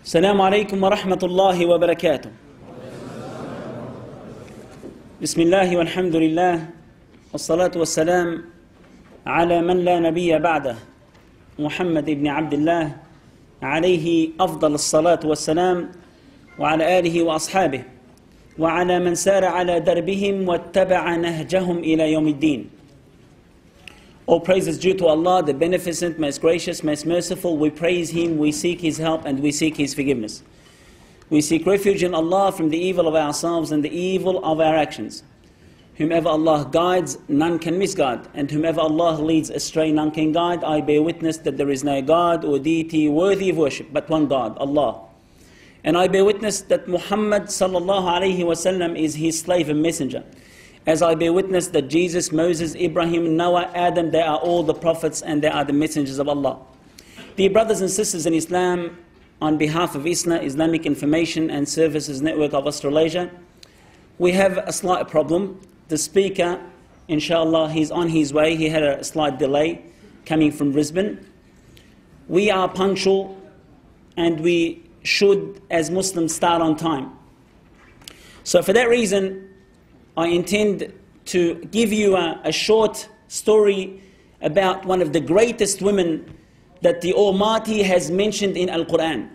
السلام عليكم ورحمة الله وبركاته. بسم الله والحمد لله والصلاة والسلام على من لا نبي بعده محمد بن عبد الله عليه أفضل الصلاة والسلام وعلى آله وأصحابه وعلى من سار على دربهم واتبع نهجهم إلى يوم الدين. All praise is due to Allah, the Beneficent, most gracious, most merciful. We praise Him, we seek His help, and we seek His forgiveness. We seek refuge in Allah from the evil of ourselves and the evil of our actions. Whomever Allah guides, none can misguide, and whomever Allah leads astray, none can guide. I bear witness that there is no God or deity worthy of worship but one God, Allah. And I bear witness that Muhammad sallallahu alayhi wasallam is His slave and messenger. As I bear witness that Jesus, Moses, Ibrahim, Noah, Adam, they are all the prophets and they are the messengers of Allah. Dear brothers and sisters in Islam, on behalf of ISNA, Islamic Information and Services Network of Australasia, we have a slight problem. The speaker, inshallah, he's on his way. He had a slight delay coming from Brisbane. We are punctual and we should, as Muslims, start on time. So for that reason, I intend to give you a short story about one of the greatest women that the Almighty has mentioned in Al-Qur'an.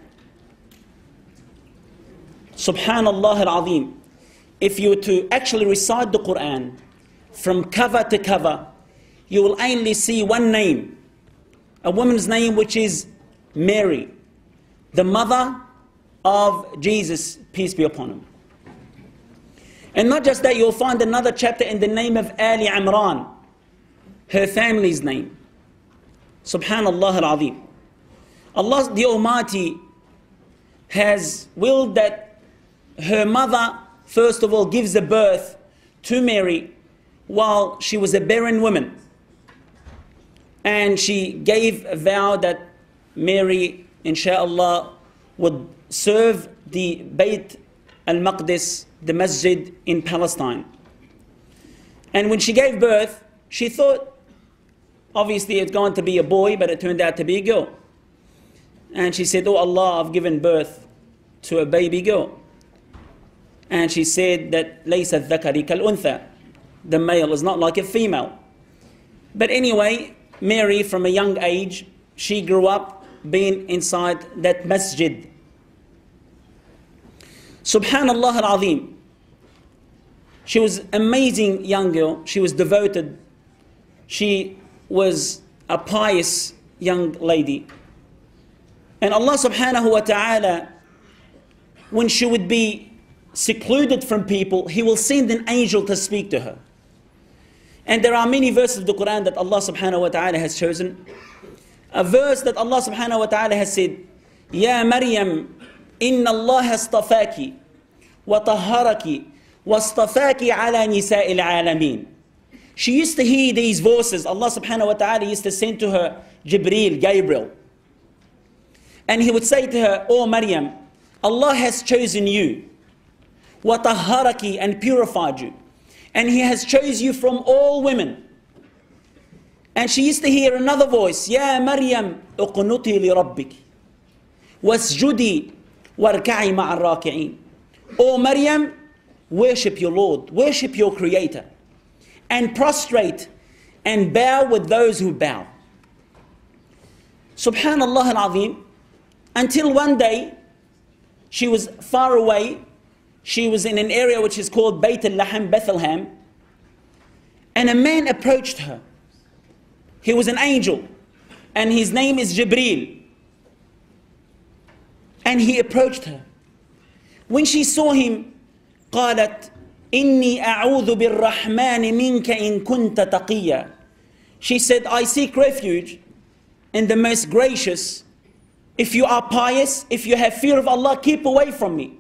Subhanallah al-Azim. If you were to actually recite the Qur'an from cover to cover, you will only see one name, a woman's name, which is Mary, the mother of Jesus, peace be upon him. And not just that, you'll find another chapter in the name of Ali Imran, her family's name. Subhanallah al-Azim. Allah the Almighty has willed that her mother, first of all, gives a birth to Mary while she was a barren woman. And she gave a vow that Mary, inshaAllah, would serve the Bayt al-Maqdis, the masjid in Palestine. And when she gave birth, she thought, obviously it's going to be a boy, but it turned out to be a girl. And she said, "Oh Allah, I've given birth to a baby girl." And she said that لَيْسَ الذَّكَرِ كَالْأُنْثَى, the male is not like a female. But anyway, Mary, from a young age, she grew up being inside that masjid. Subhanallah al-Azim. She was an amazing young girl. She was devoted. She was a pious young lady. And Allah subhanahu wa ta'ala, when she would be secluded from people, He will send an angel to speak to her. And there are many verses of the Qur'an that Allah subhanahu wa ta'ala has chosen. A verse that Allah subhanahu wa ta'ala has said, "Ya Maryam, Inna Allah astafaki wa tahharaki wa astafaki ala nisa'il alameen." She used to hear these voices. Allah subhanahu wa ta'ala used to send to her Gabriel. And He would say to her, "Oh Maryam, Allah has chosen you, wa tahharaki, and purified you. And He has chosen you from all women." And she used to hear another voice, "Ya Maryam, uqnuti li rabbiki, wasjudi warka'i ma'a raki'in." "Oh Maryam, worship your Lord, worship your Creator, and prostrate and bow with those who bow." Subhanallah al-Azim. Until one day, she was far away. She was in an area which is called Bayt al-Laham, Bethlehem. And a man approached her. He was an angel, and his name is Jibreel. And he approached her. When she saw him, قالت إني أعوذ بالرحمن منك إن كنت تقيا. She said, "I seek refuge in the most gracious. If you are pious, if you have fear of Allah, keep away from me."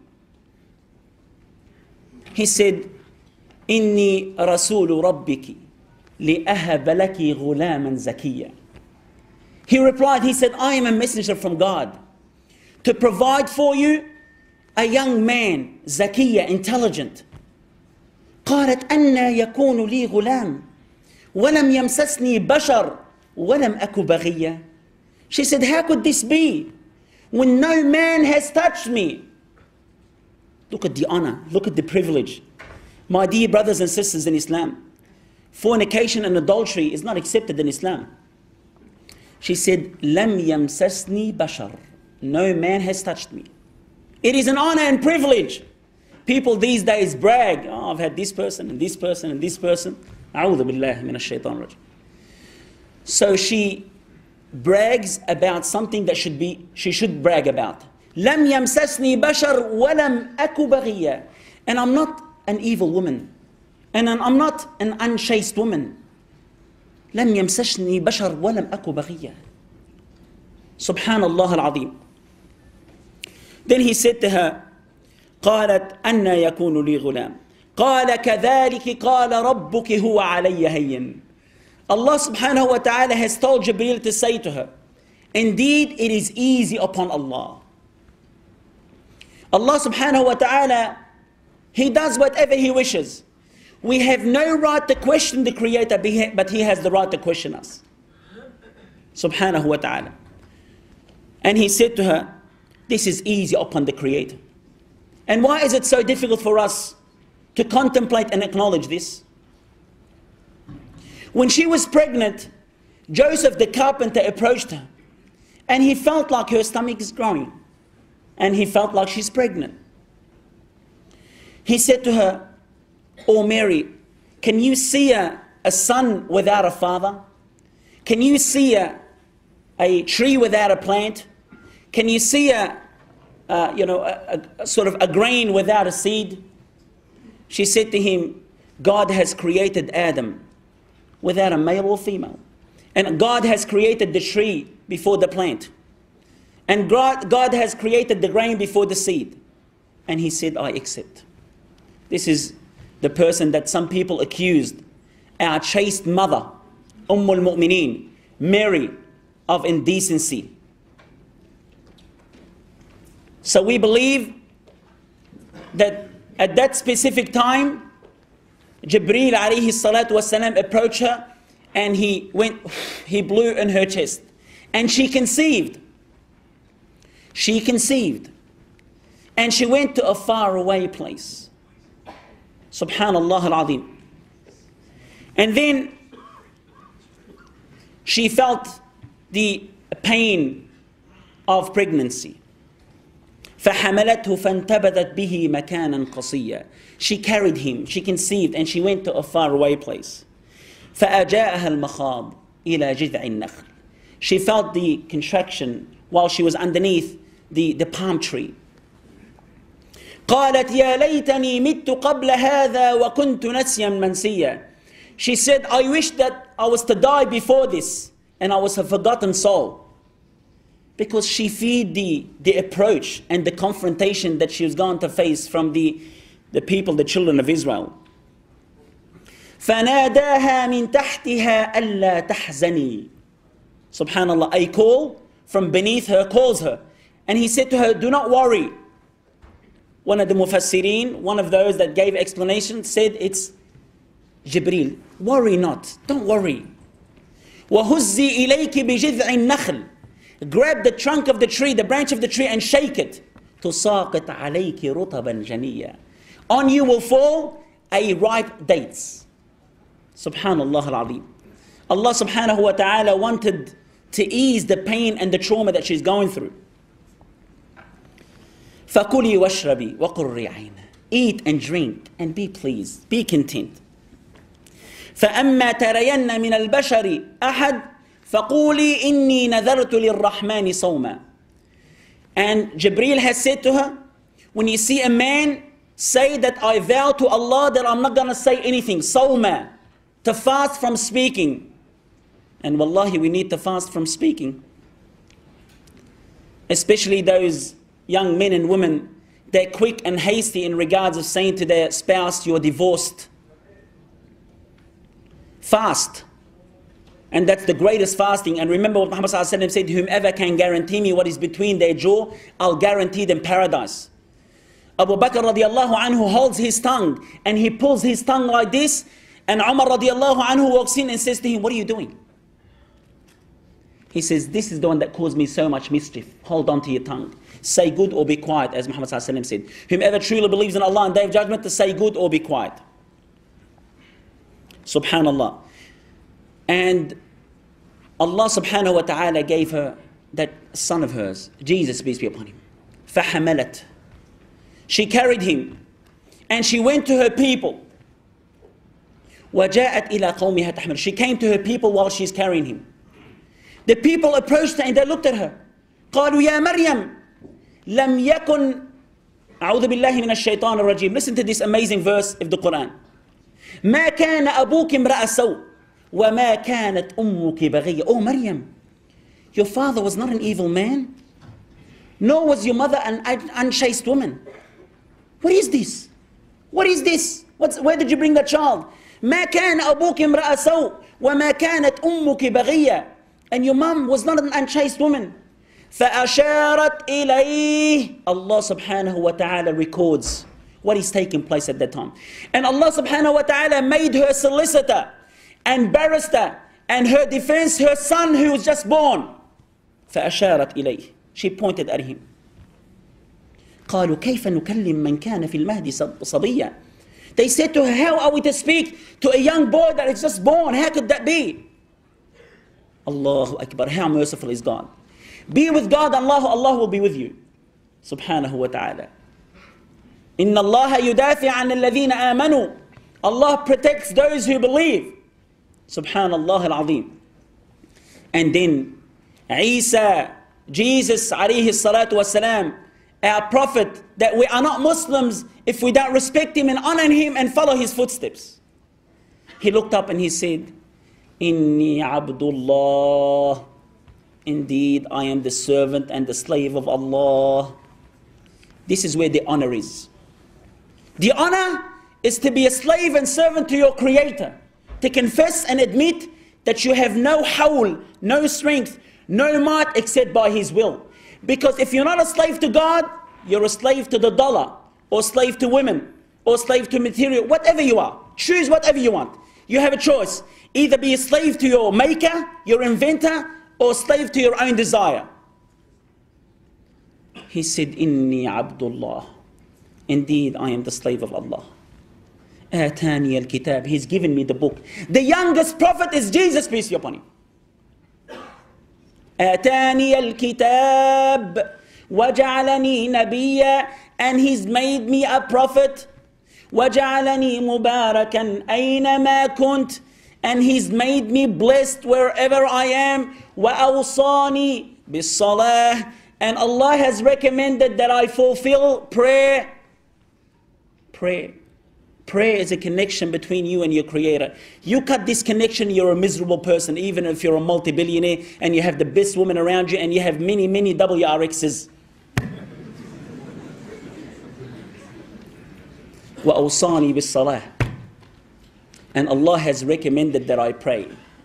He said, "إني رسول ربك لأهب لك غلاما زكيا." He replied, he said, "I am a messenger from God to provide for you a young man, Zakiya, intelligent." قالت أن يكون لي غلام ولم يمسسني بشر ولم أك بغيا. She said, "How could this be when no man has touched me. Look at the honor, look at the privilege. My dear brothers and sisters in Islam, fornication and adultery is not accepted in Islam. She said, Lam yamsasni bashar. No man has touched me. It is an honor and privilege. People these days brag, oh, I've had this person and this person and this person. A'udhu billahi minash shaitan rajim. So she brags about something that she should brag about. Lam yamsasni bashar walam aku baghiya. And I'm not an evil woman. And I'm not an unchaste woman. Lam yamsasni bashar walam aku baghiya. Subhanallah al-azim. Then he said to her, قالت أن يكون لي غلام قال كذلك قال ربك هو علي هين. Allah subhanahu wa ta'ala has told Jibreel to say to her, indeed it is easy upon Allah. Allah subhanahu wa ta'ala, He does whatever He wishes. We have no right to question the Creator, but He has the right to question us. Subhanahu wa ta'ala. And He said to her, this is easy upon the Creator. And why is it so difficult for us to contemplate and acknowledge this? When she was pregnant, Joseph the carpenter approached her, and he felt like her stomach is growing, and he felt like she's pregnant. He said to her, "Oh Mary, can you see a son without a father? Can you see a tree without a plant? Can you see a sort of a grain without a seed?" She said to him, God has created Adam without a male or female. And God has created the tree before the plant. And God has created the grain before the seed. And he said, I accept. This is the person that some people accused, our chaste mother, al-Mu'mineen, Mary, of indecency. So we believe that at that specific time, Jibreel alayhi salatu wasalam approached her, and he blew in her chest, and she conceived. She conceived, and she went to a faraway place. Subhanallah al-Azim. And then she felt the pain of pregnancy. فَحَمَلَتْهُ فَانْتَبَذَتْ بِهِ مَكَانًا قَصِيًّا. She carried him, she conceived, and she went to a faraway place. فَأَجَاءَهَا الْمَخَاض إِلَى جِذْعِ النَّخْلِ. She felt the contraction while she was underneath the palm tree. قالت يا ليتني مت قبل هذا وكنت نسيا منسيا. She said, I wish that I was to die before this and I was a forgotten soul. Because she feared the approach and the confrontation that she was going to face from the people, the children of Israel. فَنَادَاهَا مِن تَحْتِهَا أَلَّا تَحْزَنِي. Subhanallah, a call from beneath her calls her. And he said to her, do not worry. One of the mufassirin, one of those that gave explanation, said it's Jibreel. Worry not, don't worry. وَهُزِّي إِلَيْكِ بِجِذْعِ النَّخْلِ. Grab the trunk of the tree, the branch of the tree, and shake it. تُسَاقِطْ عَلَيْكِ رُطَبًا جَنِيًّا. On you will fall a ripe dates. Subhanallah al-Azim. Allah subhanahu wa ta'ala wanted to ease the pain and the trauma that she's going through. فَكُلِي وَاشْرَبِي وَقُرِّ عَيْنَ. Eat and drink and be pleased, be content. فَأَمَّا تَرَيَنَّ مِنَ الْبَشَرِ أَحَدٍ فَقُولِي إِنِّي نَذَرْتُ لِلرَّحْمَنِ صَوْمًا. And Jibreel has said to her, when you see a man, say that I vow to Allah that I'm not going to say anything. Sawma, to fast from speaking. And wallahi, we need to fast from speaking. Especially those young men and women, they're quick and hasty in regards of saying to their spouse, you're divorced. Fast. And that's the greatest fasting. And remember what Muhammad said, whomever can guarantee me what is between their jaw, I'll guarantee them paradise. Abu Bakr radiallahu anhu holds his tongue, and he pulls his tongue like this, and Umar radiallahu anhu walks in and says to him, what are you doing? He says, this is the one that caused me so much mischief. Hold on to your tongue. Say good or be quiet, as Muhammad ﷺ said. Whomever truly believes in Allah and Day of Judgment, to say good or be quiet. Subhanallah. And Allah subhanahu wa ta'ala gave her that son of hers, Jesus, peace be upon him. فَحَمَلَتْ. She carried him. And she went to her people. وَجَاءَتْ إِلَىٰ قَوْمِهَا تَحْمِلُ. She came to her people while she's carrying him. The people approached her and they looked at her. قالوا يا مريم لم يكن أعوذ بالله من الشيطان الرجيم. Listen to this amazing verse of the Quran. ما كان أبوك امرأ سوء وما كانت أمك بغية. Oh Maryam, your father was not an evil man, nor was your mother an unchaste woman. What is this? What is this? Where did you bring that child? ما كان أبوك امرأ سوء وما كانت أمك بغية. And your mom was not an unchaste woman. فَأَشَارَتْ إِلَيْهِ. Allah subhanahu wa ta'ala records what is taking place at that time. And Allah subhanahu wa ta'ala made her solicitor and barrister and her defense, her son who was just born. فَأَشَارَتْ إِلَيْهِ. She pointed at him. قَالُوا كَيْفَ نُكَلِّمْ مَنْ كَانَ فِي الْمَهْدِ صَبِيًّا. They said to her, how are we to speak to a young boy that is just born? How could that be? Allahu Akbar, how merciful is God. Be with God, Allah will be with you. Subhanahu wa ta'ala. Inna Allah yudafi an alladhina amanu. Allah protects those who believe. Subhanallah al-azim. And then Isa, Jesus alayhi salatu wasalam, our prophet, that we are not Muslims if we don't respect him and honor him and follow his footsteps. He looked up and he said, Inni Abdullah. Indeed, I am the servant and the slave of Allah. This is where the honor is. The honor is to be a slave and servant to your Creator. To confess and admit that you have no hawl, no strength, no might except by His will. Because if you're not a slave to God, you're a slave to the dollar, or slave to women, or slave to material, whatever you are. Choose whatever you want. You have a choice. Either be a slave to your maker, your inventor, or slave to your own desire. He said, Inni Abdullah. Indeed, I am the slave of Allah. Atani al-kitab. He's given me the book. The youngest prophet is Jesus, peace be upon him. Atani al-kitab. وَجَعَلَنِي نَبِيًّا. And He's made me a prophet. وَجَعَلَنِي مُبَارَكًا أَيْنَمَا كُنْتَ. And He's made me blessed wherever I am. وَأَوْصَانِي بِالصَّلَاةِ. And Allah has recommended that I fulfill prayer. Prayer. Prayer is a connection between you and your Creator. You cut this connection, you're a miserable person, even if you're a multi-billionaire and you have the best women around you and you have many, many WRXs. وَأَوْصَانِي بِالصَّلَاةِ. And Allah has recommended that I pray.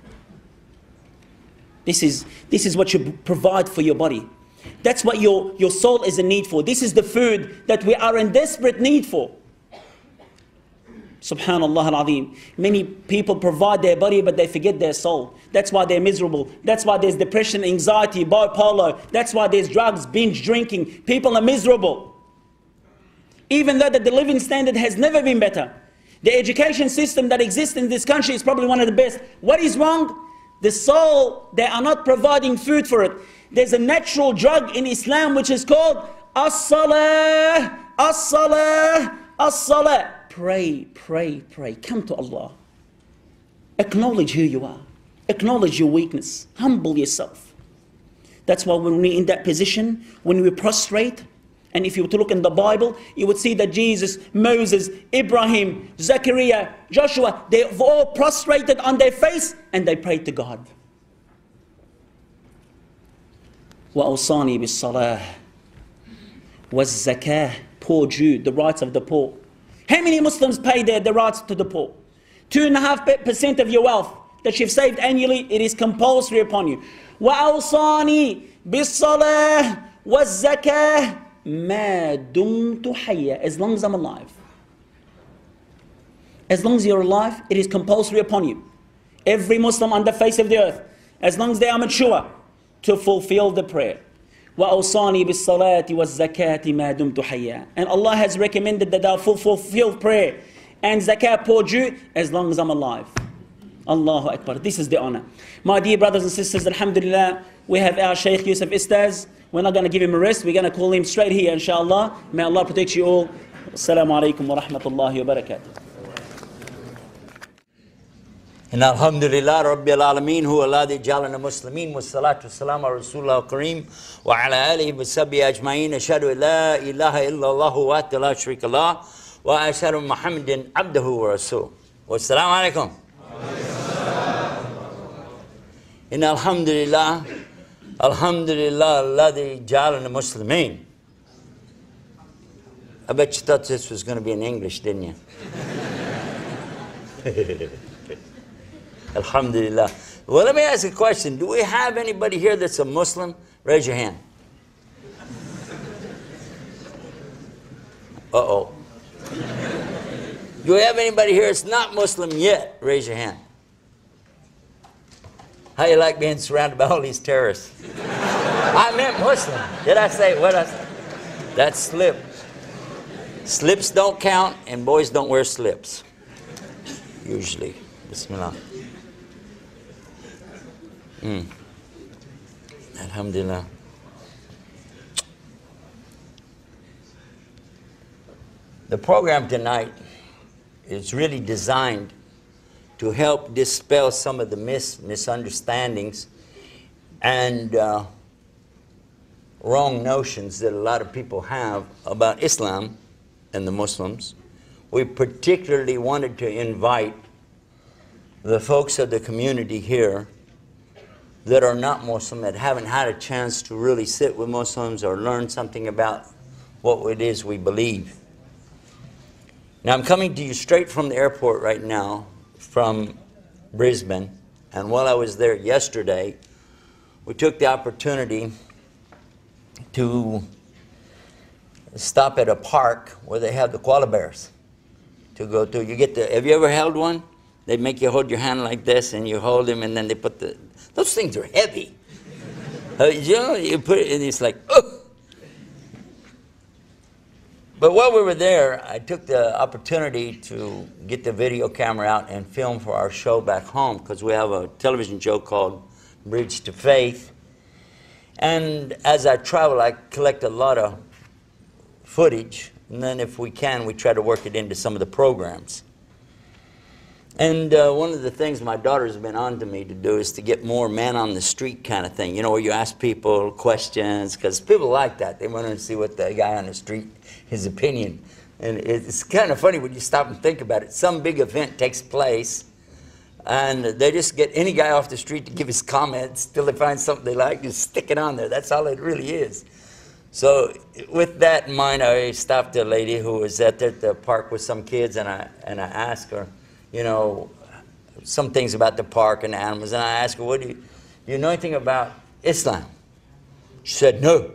This is what you provide for your body. That's what your soul is in need for. This is the food that we are in desperate need for. Subhanallah al-azim. Many people provide their body but they forget their soul. That's why they're miserable. That's why there's depression, anxiety, bipolar. That's why there's drugs, binge drinking. People are miserable. Even though the living standard has never been better. The education system that exists in this country is probably one of the best. What is wrong? The soul, they are not providing food for it. There's a natural drug in Islam which is called as-salah, as-salah, as-salah. Pray, pray, pray. Come to Allah. Acknowledge who you are. Acknowledge your weakness. Humble yourself. That's why when we're in that position, when we prostrate, and if you were to look in the Bible, you would see that Jesus, Moses, Ibrahim, Zechariah, Joshua, they've all prostrated on their face and they prayed to God. وَأَوْصَانِي بِالصَّلَاةِ وَالزَّكَاةِ. Poor Jew, the rights of the poor. How many Muslims pay the rights to the poor? 2.5% of your wealth that you've saved annually, it is compulsory upon you. وَأَوْصَانِي بِالصَّلَاةِ وَالزَّكَاةِ مَا دُمْتُ حَيًّا. As long as I'm alive. As long as you're alive, it is compulsory upon you. Every Muslim on the face of the earth, as long as they are mature, to fulfill the prayer. وَأَوْصَانِي بِالصَّلَاةِ وَالزَّكَاةِ مَا دُمْتُ حَيًّا. And Allah has recommended that I fulfill prayer and zakah pour due as long as I'm alive. Allahu Akbar. This is the honor. My dear brothers and sisters, alhamdulillah, we have our Sheikh Yusuf Estes. We're not going to give him a rest. We're going to call him straight here, inshallah. May Allah protect you all. Assalamu alaikum wa rahmatullahi wa barakatuh. And alhamdulillah rabbil alameen huwa alladhi ja'alana muslimin wa salatu wassalamu ala rasulillah kareem wa ala alihi wa sahbihi ajma'in ashhadu an la ilaha illallah wa la sharika lah wa ashhadu muhammadan abduhu wa rasuluh. Wa assalamu alaikum. And alhamdulillah alladhi ja'alana muslimin. I bet you thought this was going to be in English, didn't you? Alhamdulillah. Well, let me ask a question. Do we have anybody here that's a Muslim? Raise your hand. Uh-oh. Do we have anybody here that's not Muslim yet? Raise your hand. How you like being surrounded by all these terrorists? I meant Muslim. Did I say what I said? That's slip. Slips don't count, and boys don't wear slips. Usually. Bismillah. Alhamdulillah. The program tonight is really designed to help dispel some of the misunderstandings and wrong notions that a lot of people have about Islam and the Muslims. We particularly wanted to invite the folks of the community here that are not Muslim, that haven't had a chance to really sit with Muslims or learn something about what it is we believe. Now, I'm coming to you straight from the airport right now, from Brisbane, and while I was there yesterday, we took the opportunity to stop at a park where they have the koala bears to go to. Have you ever held one? They make you hold your hand like this, and you hold them, and then they put those things are heavy. You know, you put it, and it's like, oh. But while we were there, I took the opportunity to get the video camera out and film for our show back home, because we have a television show called Bridge to Faith. And as I travel, I collect a lot of footage, and then if we can, we try to work it into some of the programs. And one of the things my daughter's been on to me to do is to get more man on the street kind of thing, you know, where you ask people questions, because people like that. They want to see what the guy on the street, his opinion. And it's kind of funny when you stop and think about it. Some big event takes place, and they just get any guy off the street to give his comments till they find something they like, just stick it on there. That's all it really is. So with that in mind, I stopped a lady who was at the park with some kids, and I asked her, you know, some things about the park and the animals, and I asked her, do you know anything about Islam? She said, no.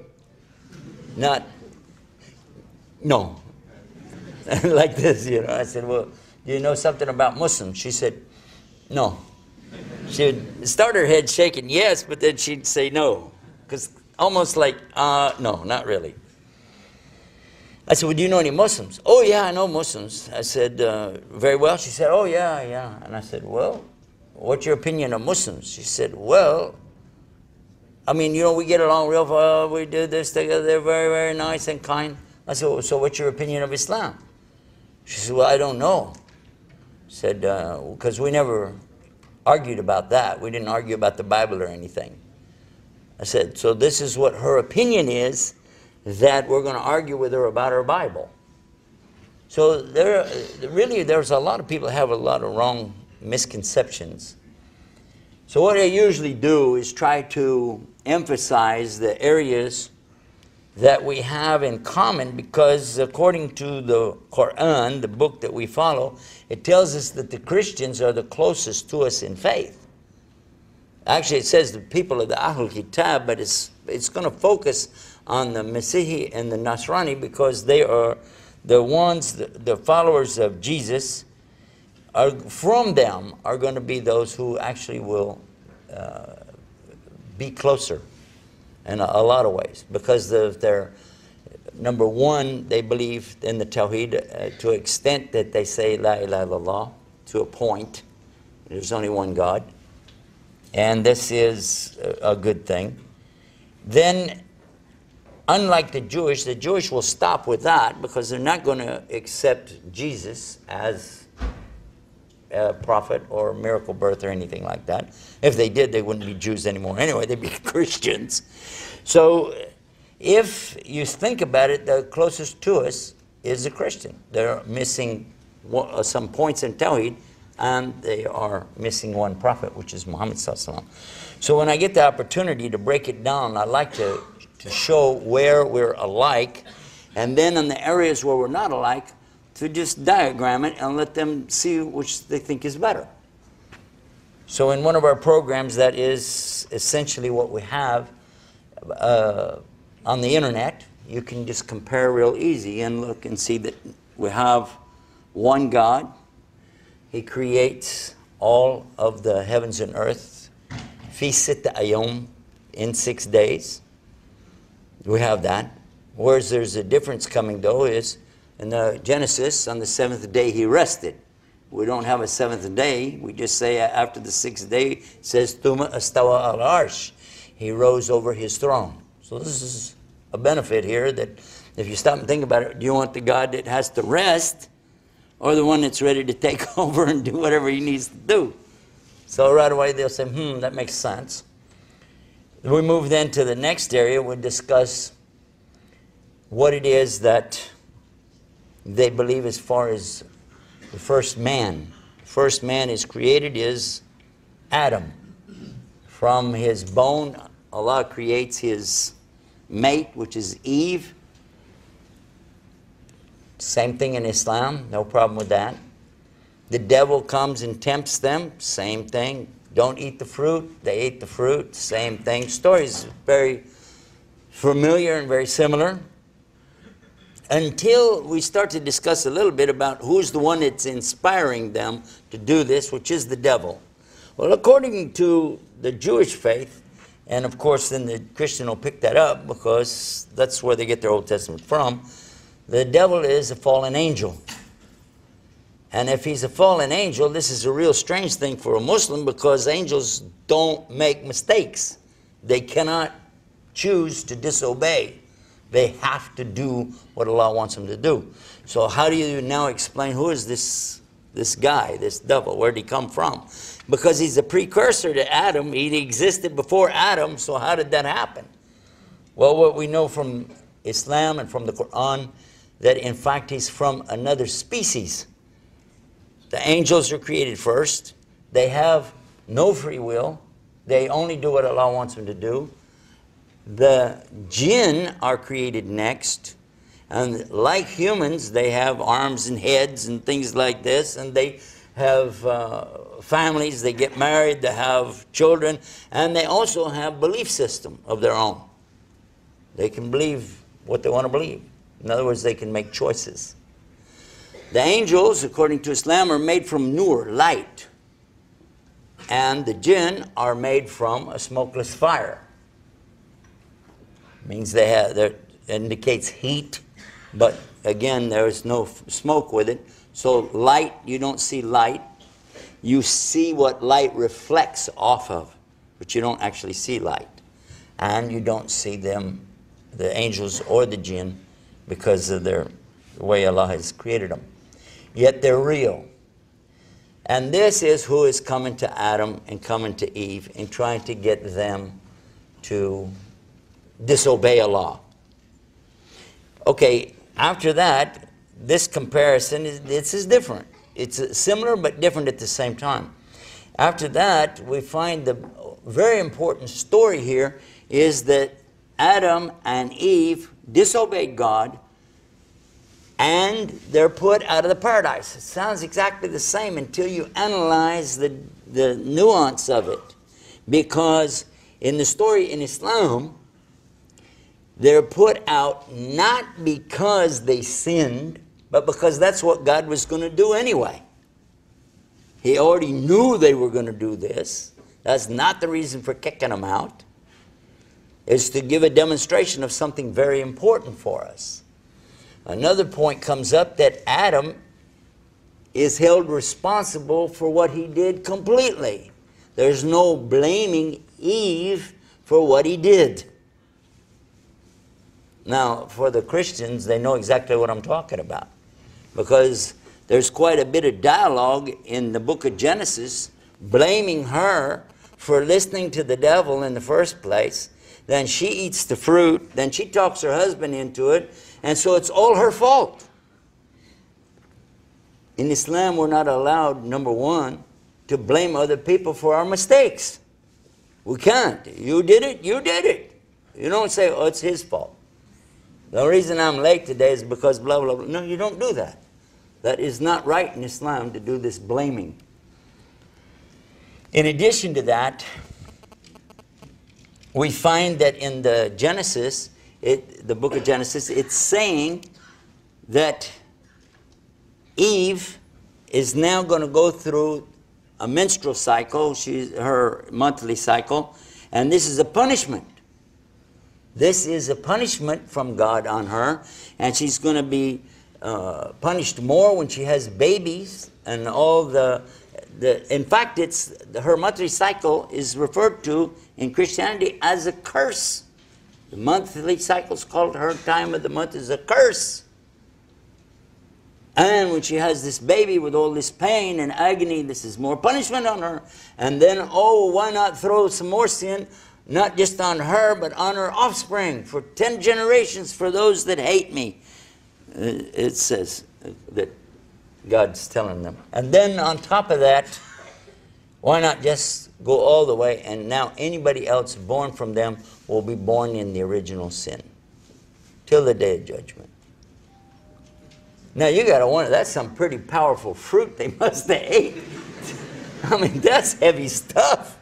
No. Like this, you know. I said, well, do you know something about Muslims? She said, no. She would start her head shaking, yes, but then she'd say no. Because almost like, no, not really. I said, well, do you know any Muslims? Oh, yeah, I know Muslims. I said, very well. She said, oh, yeah. And I said, well, what's your opinion of Muslims? She said, well, I mean, you know, we get along real well. We do this together. They're very, very nice and kind. I said, well, so what's your opinion of Islam? She said, well, I don't know. I said, because we never argued about that. We didn't argue about the Bible or anything. I said, so this is what her opinion is, that we're going to argue with her about her Bible. So there's a lot of people that have a lot of wrong misconceptions. So what I usually do is try to emphasize the areas that we have in common, because according to the Qur'an, the book that we follow, it tells us that the Christians are the closest to us in faith. Actually, it says the people of the Ahlul Kitab, but it's going to focus on the Masihi and the Nasrani, because they are the ones, the followers of Jesus. From them are going to be those who actually will be closer in a lot of ways, because of their, number one, they believe in the Tawheed to an extent that they say La ilaha illallah to a point. There's only one God. And this is a good thing. Then, unlike the Jewish will stop with that because they're not going to accept Jesus as a prophet or miracle birth or anything like that. If they did, they wouldn't be Jews anymore. Anyway, they'd be Christians. So if you think about it, the closest to us is a Christian. They're missing some points in Tawheed, and they are missing one prophet, which is Muhammad sallallahu alaihi wasallam. So when I get the opportunity to break it down, I like to show where we're alike, and then in the areas where we're not alike, to just diagram it and let them see which they think is better. So in one of our programs, that is essentially what we have on the internet. You can just compare real easy and look and see that we have one God. He creates all of the heavens and earth. Fi sitta ayom, in 6 days. We have that. Whereas there's a difference coming, though, is in the Genesis, on the 7th day he rested. We don't have a 7th day. We just say after the 6th day, it says, Thumma astawa al arsh. He rose over his throne. So this is a benefit here that if you stop and think about it, do you want the God that has to rest or the one that's ready to take over and do whatever he needs to do? So right away they'll say, that makes sense. We move then to the next area. We'll discuss what it is that they believe as far as the first man. The first man is created is Adam. From his bone, Allah creates his mate, which is Eve. Same thing in Islam, no problem with that. The devil comes and tempts them, same thing. Don't eat the fruit, they ate the fruit, same thing. Story is very familiar and very similar. Until we start to discuss a little bit about who's the one that's inspiring them to do this, which is the devil. Well, according to the Jewish faith, and of course then the Christian will pick that up because that's where they get their Old Testament from, the devil is a fallen angel. And if he's a fallen angel, this is a real strange thing for a Muslim because angels don't make mistakes. They cannot choose to disobey. They have to do what Allah wants them to do. So how do you now explain who is this guy, this devil? Where did he come from? Because he's a precursor to Adam. He existed before Adam, so how did that happen? Well, what we know from Islam and from the Qur'an, that in fact he's from another species. The angels are created first. They have no free will. They only do what Allah wants them to do. The jinn are created next, and like humans, they have arms and heads and things like this, and they have families, they get married, they have children, and they also have belief system of their own. They can believe what they want to believe. In other words, they can make choices. The angels, according to Islam, are made from nur, light, and the jinn are made from a smokeless fire. Means they have, that indicates heat, but again, there is no smoke with it. So light, you don't see light. You see what light reflects off of, but you don't actually see light. And you don't see them, the angels or the jinn, because of the way Allah has created them. Yet they're real. And this is who is coming to Adam and coming to Eve and trying to get them to disobey Allah. Okay, after that, this comparison is different. It's similar but different at the same time. After that, we find the very important story here is that Adam and Eve disobeyed God and they're put out of the paradise. It sounds exactly the same until you analyze the nuance of it. Because in the story in Islam, they're put out not because they sinned, but because that's what God was going to do anyway. He already knew they were going to do this. That's not the reason for kicking them out. is to give a demonstration of something very important for us. Another point comes up that Adam is held responsible for what he did completely. There's no blaming Eve for what he did. Now, for the Christians, they know exactly what I'm talking about, because there's quite a bit of dialogue in the book of Genesis blaming her for listening to the devil in the first place. Then she eats the fruit, then she talks her husband into it, and so it's all her fault. In Islam, we're not allowed, number one, to blame other people for our mistakes. We can't. You did it, you did it. You don't say, oh, it's his fault. The reason I'm late today is because blah, blah, blah. No, you don't do that. That is not right in Islam to do this blaming. In addition to that, we find that in the Genesis, the book of Genesis, it's saying that Eve is now going to go through a menstrual cycle, her monthly cycle, and this is a punishment. This is a punishment from God on her, and she's going to be punished more when she has babies and all in fact, her monthly cycle is referred to in Christianity as a curse. The monthly cycle is called, her time of the month is a curse. And when she has this baby with all this pain and agony, this is more punishment on her. And then, oh, why not throw some more sin, not just on her, but on her offspring, for 10 generations for those that hate me. It says that God's telling them. And then on top of that, why not just go all the way, and now anybody else born from them will be born in the original sin till the day of judgment. Now you got to wonder, that's some pretty powerful fruit they must have ate. I mean, that's heavy stuff.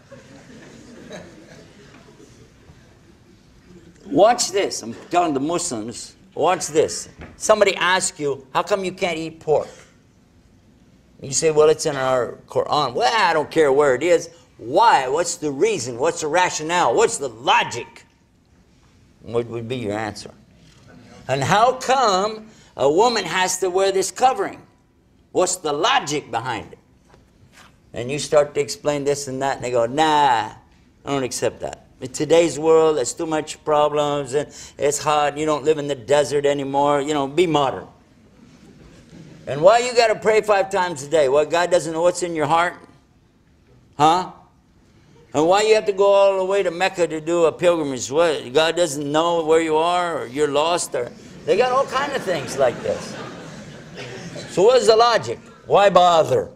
Watch this. I'm telling the Muslims, watch this. Somebody asks you, how come you can't eat pork? You say, well, it's in our Qur'an. Well, I don't care where it is. Why? What's the reason? What's the rationale? What's the logic? What would be your answer? And how come a woman has to wear this covering? What's the logic behind it? And you start to explain this and that, and they go, nah, I don't accept that. In today's world, there's too much problems, and it's hot, and you don't live in the desert anymore. You know, be modern. And why you got to pray 5 times a day? What, God doesn't know what's in your heart? Huh? And why you have to go all the way to Mecca to do a pilgrimage? What, God doesn't know where you are, or you're lost, or they got all kinds of things like this. So what is the logic? Why bother?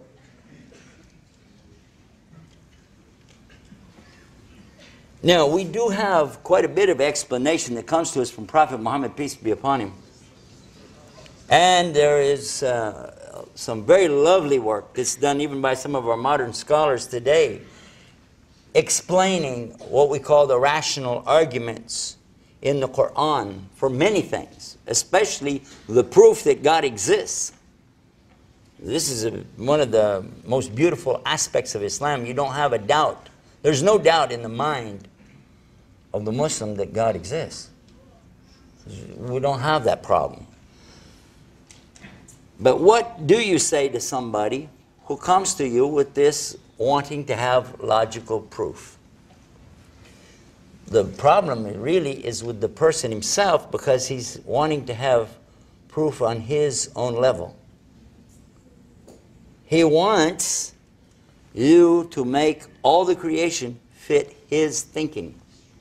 Now, we do have quite a bit of explanation that comes to us from Prophet Muhammad, peace be upon him. And there is some very lovely work that's done even by some of our modern scholars today, explaining what we call the rational arguments in the Qur'an for many things, especially the proof that God exists. This is one of the most beautiful aspects of Islam. You don't have a doubt. There's no doubt in the mind of the Muslim that God exists. We don't have that problem. But what do you say to somebody who comes to you with this wanting to have logical proof? The problem really is with the person himself, because he's wanting to have proof on his own level. He wants you to make all the creation fit his thinking.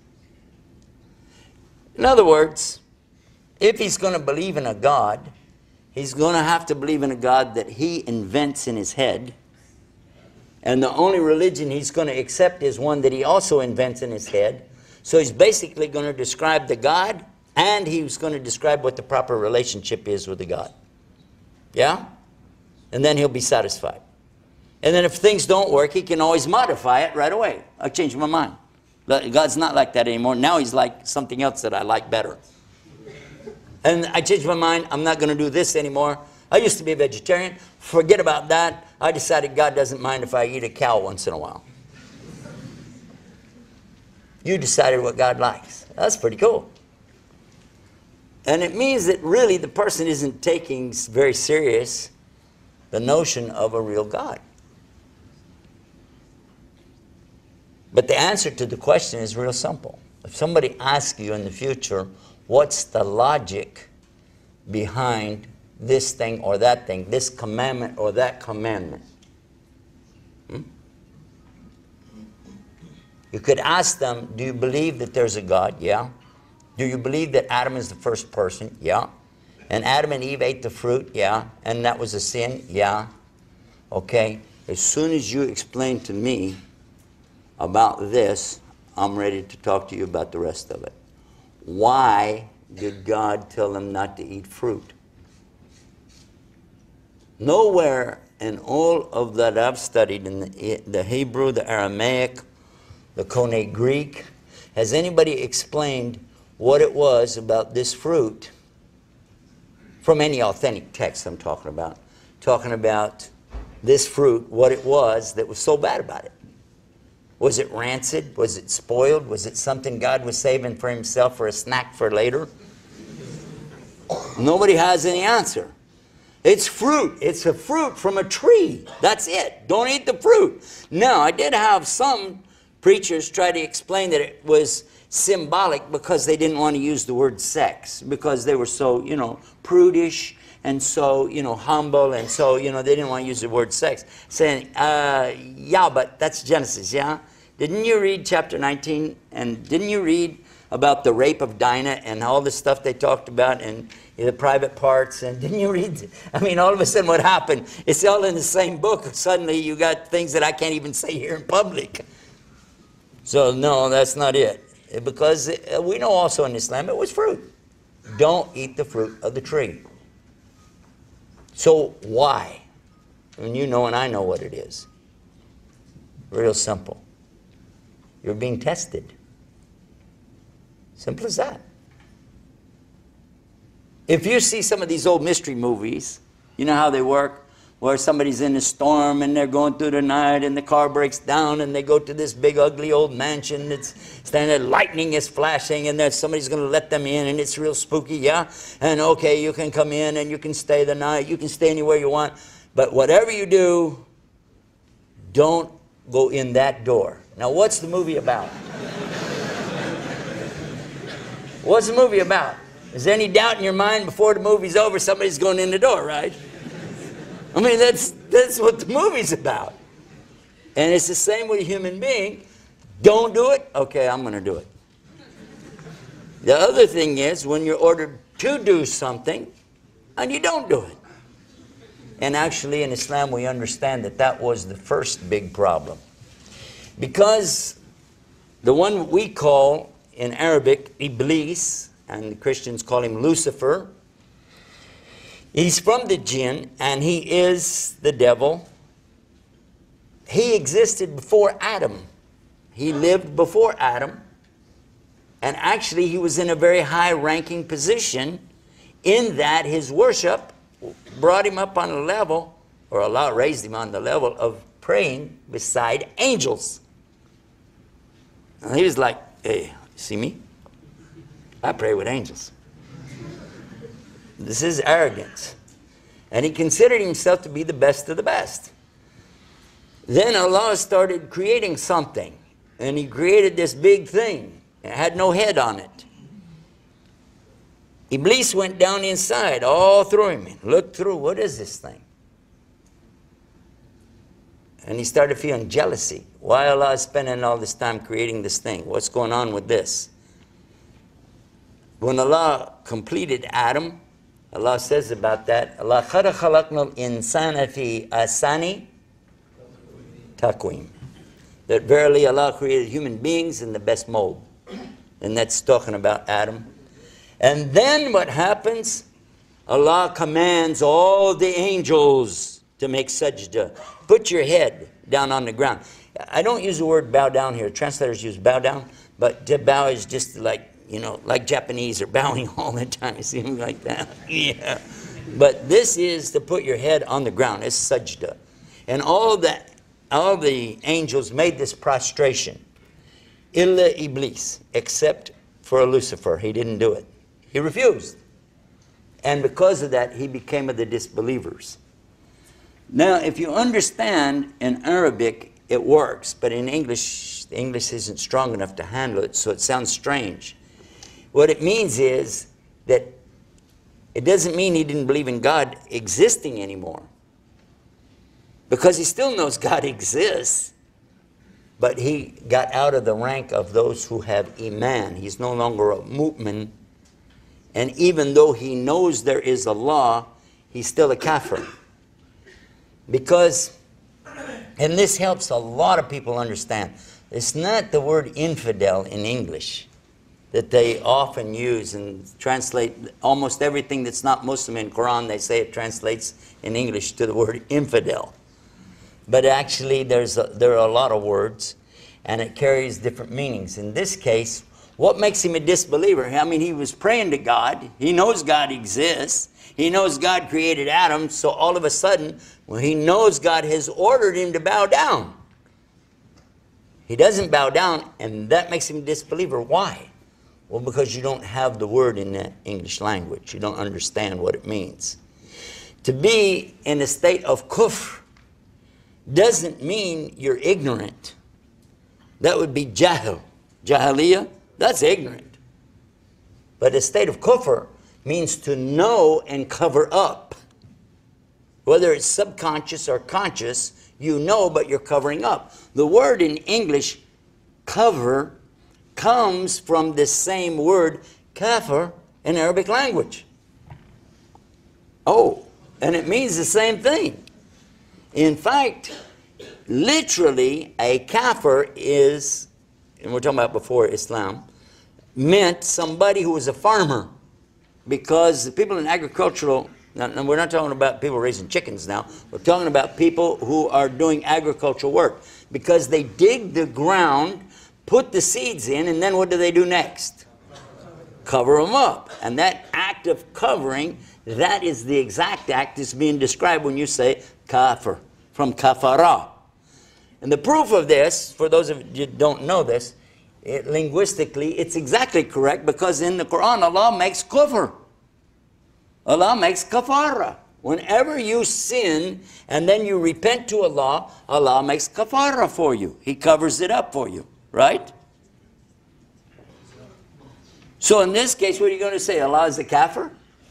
In other words, if he's going to believe in a God, he's going to have to believe in a God that he invents in his head. And the only religion he's going to accept is one that he also invents in his head. So he's basically going to describe the God, and he's going to describe what the proper relationship is with the God. Yeah? And then he'll be satisfied. And then if things don't work, he can always modify it right away. I changed my mind. God's not like that anymore. Now he's like something else that I like better. And I changed my mind. I'm not going to do this anymore. I used to be a vegetarian. Forget about that. I decided God doesn't mind if I eat a cow once in a while. You decided what God likes. That's pretty cool. And it means that really the person isn't taking very serious the notion of a real God. But the answer to the question is real simple. If somebody asks you in the future, what's the logic behind this thing or that thing, this commandment or that commandment? You could ask them, do you believe that there's a God? Yeah. Do you believe that Adam is the first person? Yeah. And Adam and Eve ate the fruit? Yeah. And that was a sin? Yeah. Okay. As soon as you explain to me about this, I'm ready to talk to you about the rest of it. Why did God tell them not to eat fruit? Nowhere in all of that I've studied, in the Hebrew, the Aramaic, the Koine Greek, has anybody explained what it was about this fruit from any authentic text I'm talking about this fruit, what it was that was so bad about it? Was it rancid? Was it spoiled? Was it something God was saving for himself for a snack for later? Nobody has any answer. It's fruit. It's a fruit from a tree. That's it. Don't eat the fruit. Now, I did have some preachers try to explain that it was symbolic because they didn't want to use the word sex, because they were so, prudish and so, humble, and so, they didn't want to use the word sex. Saying, yeah, but that's Genesis, yeah? Didn't you read chapter 19? And didn't you read about the rape of Dinah and all the stuff they talked about and the private parts? And didn't you read? I mean, all of a sudden what happened? It's all in the same book. Suddenly you got things that I can't even say here in public. So, no, that's not it. Because we know also in Islam it was fruit. Don't eat the fruit of the tree. So, why? And you know and I know what it is. Real simple. You're being tested. Simple as that. If you see some of these old mystery movies, you know how they work? Where somebody's in a storm and they're going through the night and the car breaks down and they go to this big ugly old mansion that's standing there, lightning is flashing, and there's somebody's going to let them in, and it's real spooky, yeah? And okay, you can come in and you can stay the night, you can stay anywhere you want, but whatever you do, don't go in that door. Now, what's the movie about? What's the movie about? Is there any doubt in your mind before the movie's over somebody's going in the door, right? I mean, that's what the movie's about. And it's the same with a human being. Don't do it? Okay, I'm going to do it. The other thing is when you're ordered to do something and you don't do it. And actually in Islam we understand that that was the first big problem. Because the one we call in Arabic Iblis, and the Christians call him Lucifer, he's from the jinn, and he is the devil. He existed before Adam. He lived before Adam. And actually, he was in a very high-ranking position in that his worship brought him up on a level, or Allah raised him on the level of praying beside angels. And he was like, hey, see me? I pray with angels. This is arrogance. And he considered himself to be the best of the best. Then Allah started creating something. And he created this big thing. It had no head on it. Iblis went down inside, all through him. Looked through, what is this thing? And he started feeling jealousy. Why Allah is spending all this time creating this thing? What's going on with this? When Allah completed Adam, Allah says about that, Allah khara khalaqnal insana fi asani taqweem. That verily Allah created human beings in the best mold. And that's talking about Adam. And then what happens? Allah commands all the angels to make sajda. Put your head down on the ground. I don't use the word bow down here. Translators use bow down. But to bow is just like, like Japanese are bowing all the time. You see them like that? Yeah. But this is to put your head on the ground. It's sajda. And all the angels made this prostration. Illa Iblis, except for Lucifer. He didn't do it. He refused. And because of that, he became of the disbelievers. Now, if you understand in Arabic, it works, but in English, the English isn't strong enough to handle it, so it sounds strange. What it means is that it doesn't mean he didn't believe in God existing anymore, because he still knows God exists, but he got out of the rank of those who have Iman. He's no longer a mu'min, and even though he knows there is a law, he's still a kafir. Because, and this helps a lot of people understand, it's not the word infidel in English that they often use and translate almost everything that's not Muslim in Quran. They say it translates in English to the word infidel. But actually there are a lot of words, and it carries different meanings. In this case, what makes him a disbeliever? I mean, he was praying to God. He knows God exists. He knows God created Adam. So all of a sudden, when he knows God has ordered him to bow down, he doesn't bow down, and that makes him a disbeliever. Why? Well, because you don't have the word in the English language. You don't understand what it means. To be in a state of kufr doesn't mean you're ignorant. That would be jahil. Jahiliyyah, that's ignorant. But a state of kufr means to know and cover up. Whether it's subconscious or conscious, you know, but you're covering up. The word in English, cover, comes from the same word, kafir, in Arabic language. Oh, and it means the same thing. In fact, literally, a kafir is, and we're talking about before Islam, meant somebody who was a farmer. Because the people in agricultural, now we're not talking about people raising chickens now, we're talking about people who are doing agricultural work. Because they dig the ground, put the seeds in, and then what do they do next? Cover them up. And that act of covering, that is the exact act that's being described when you say kafir, from kafara. And the proof of this, for those of you who don't know this, linguistically, it's exactly correct, because in the Quran, Allah makes kufr. Allah makes kafara. Whenever you sin and then you repent to Allah, Allah makes kafara for you. He covers it up for you, right? So in this case, what are you going to say? Allah is a kafir?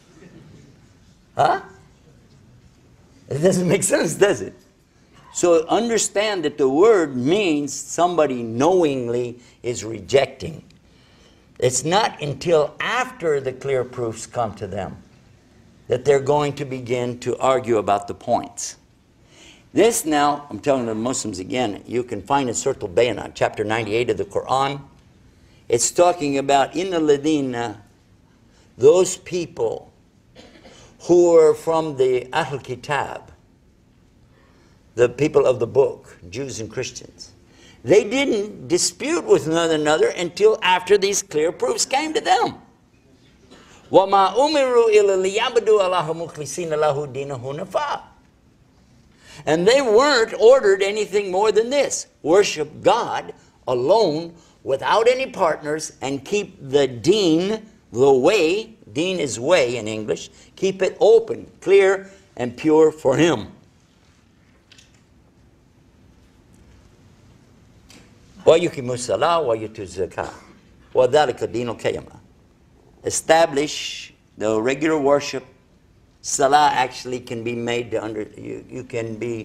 Huh? It doesn't make sense, does it? So understand that the word means somebody knowingly is rejecting. It's not until after the clear proofs come to them that they're going to begin to argue about the points. This now, I'm telling the Muslims again, you can find in Surah Al-Bayna, chapter 98 of the Quran. It's talking about in the Ladina, those people who are from the Ahl Kitab, the people of the book, Jews and Christians. They didn't dispute with one another until after these clear proofs came to them. وَمَا أُمِرُوا إِلَّا لِيَعْبُدُوا اللَّهَ مُخْلِصِينَ لَهُ دِينَهُ حُنَفَاءَ. And they weren't ordered anything more than this: worship God alone without any partners, and keep the deen, the way, deen is way in English, keep it open, clear, and pure for Him. وَيُقِيمُوا الصَّلَاةَ وَيُؤْتُوا الزَّكَاةَ وَذَلِكَ دِينُ الْقَيِّمَةِ. Establish the regular worship. Salah actually can be made to you can be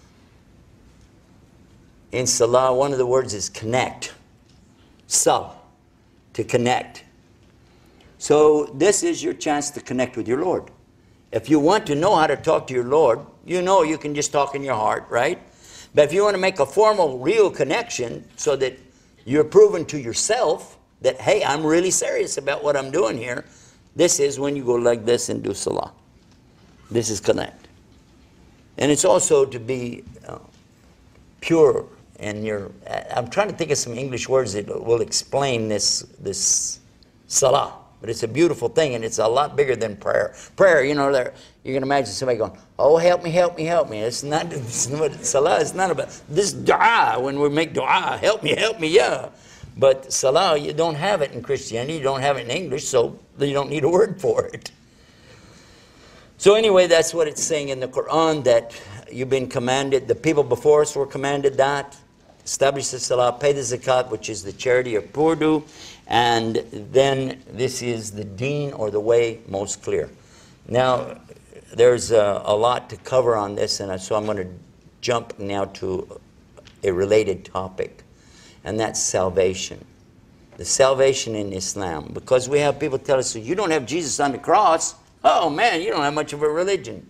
in Salah. One of the words is connect. Sal, to connect. So this is your chance to connect with your Lord. If you want to know how to talk to your Lord, you know you can just talk in your heart, right? But if you want to make a formal, real connection so that you're proven to yourself that, hey, I'm really serious about what I'm doing here, this is when you go like this and do Salah. This is connect. And it's also to be pure in your... I'm trying to think of some English words that will explain this Salah. But it's a beautiful thing, and it's a lot bigger than prayer. Prayer, you know, you can imagine somebody going, oh, help me, help me, help me. It's not what Salah is not about. This dua, when we make dua, help me, yeah. But salah, you don't have it in Christianity. You don't have it in English, so you don't need a word for it. So anyway, that's what it's saying in the Quran, that you've been commanded. The people before us were commanded that. Establish the salah, pay the zakat, which is the charity of poor do. And then this is the deen, or the way, most clear. Now, there's a lot to cover on this, and so I'm going to jump now to a related topic, and that's salvation. The salvation in Islam. Because we have people tell us, you don't have Jesus on the cross. Oh man, you don't have much of a religion.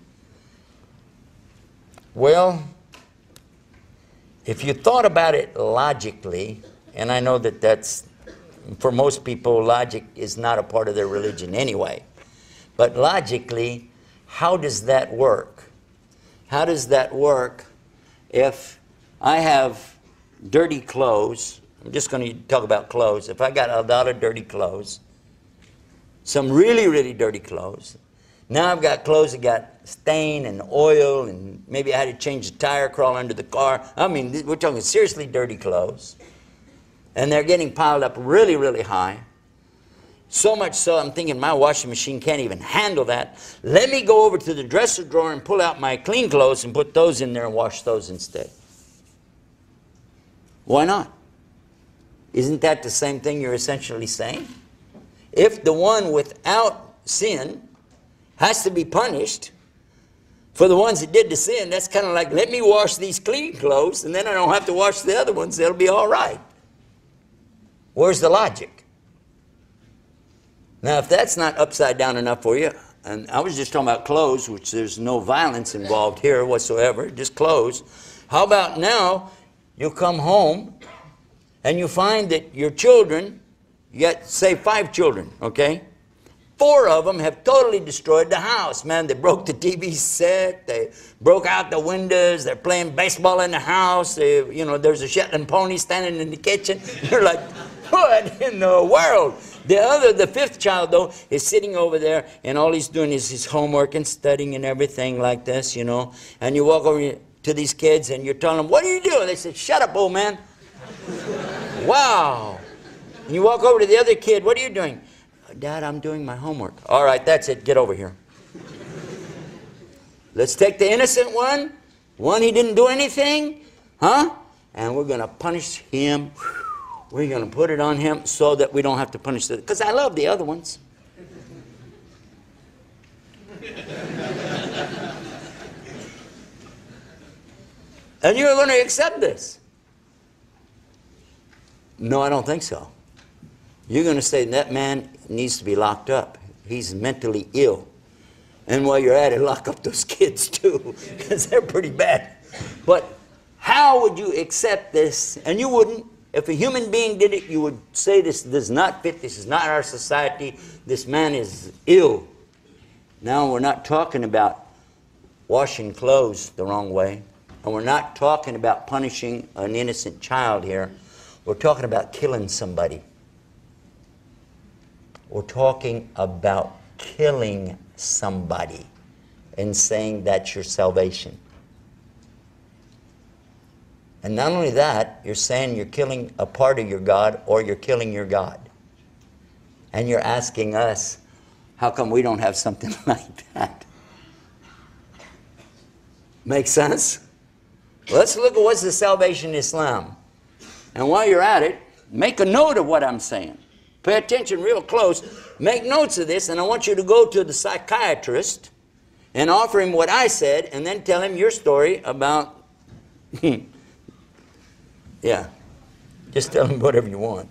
Well, if you thought about it logically, and I know that that's, for most people, logic is not a part of their religion anyway. But logically, how does that work? How does that work if I have dirty clothes? I'm just going to talk about clothes. If I got a lot of dirty clothes, some really, really dirty clothes. Now I've got clothes that got stain and oil, and maybe I had to change the tire, crawl under the car. I mean, we're talking seriously dirty clothes. And they're getting piled up really, really high. So much so, I'm thinking my washing machine can't even handle that. Let me go over to the dresser drawer and pull out my clean clothes and put those in there and wash those instead. Why not? Isn't that the same thing you're essentially saying? If the one without sin has to be punished for the ones that did the sin, that's kind of like, let me wash these clean clothes, and then I don't have to wash the other ones. They'll be all right. Where's the logic? Now, if that's not upside down enough for you, and I was just talking about clothes, which there's no violence involved here whatsoever, just clothes. How about now you come home and you find that your children, you got, say, 5 children, okay? 4 of them have totally destroyed the house, man. They broke the TV set. They broke out the windows. They're playing baseball in the house. They, you know, there's a Shetland pony standing in the kitchen. You're like, what in the world? The 5th child, though, is sitting over there, and all he's doing is his homework and studying and everything like this, you know. And you walk over to these kids, and you're telling them, what are you doing? They say, shut up, old man. Wow. And you walk over to the other kid, what are you doing? Dad, I'm doing my homework. All right, that's it. Get over here. Let's take the innocent one he didn't do anything, huh? And we're going to punish him. We're going to put it on him so that we don't have to punish the... Because I love the other ones. And you're going to accept this. No, I don't think so. You're going to say that man needs to be locked up. He's mentally ill. And while you're at it, lock up those kids too, because they're pretty bad. But how would you accept this? And you wouldn't. If a human being did it, you would say this does not fit. This is not our society. This man is ill. Now, we're not talking about washing clothes the wrong way. And we're not talking about punishing an innocent child here. We're talking about killing somebody. We're talking about killing somebody and saying that's your salvation. And not only that, you're saying you're killing a part of your God, or you're killing your God. And you're asking us, how come we don't have something like that? Make sense? Well, let's look at what's the salvation in Islam. And while you're at it, make a note of what I'm saying. Pay attention real close. Make notes of this, and I want you to go to the psychiatrist and offer him what I said, and then tell him your story about... Yeah, just tell him whatever you want.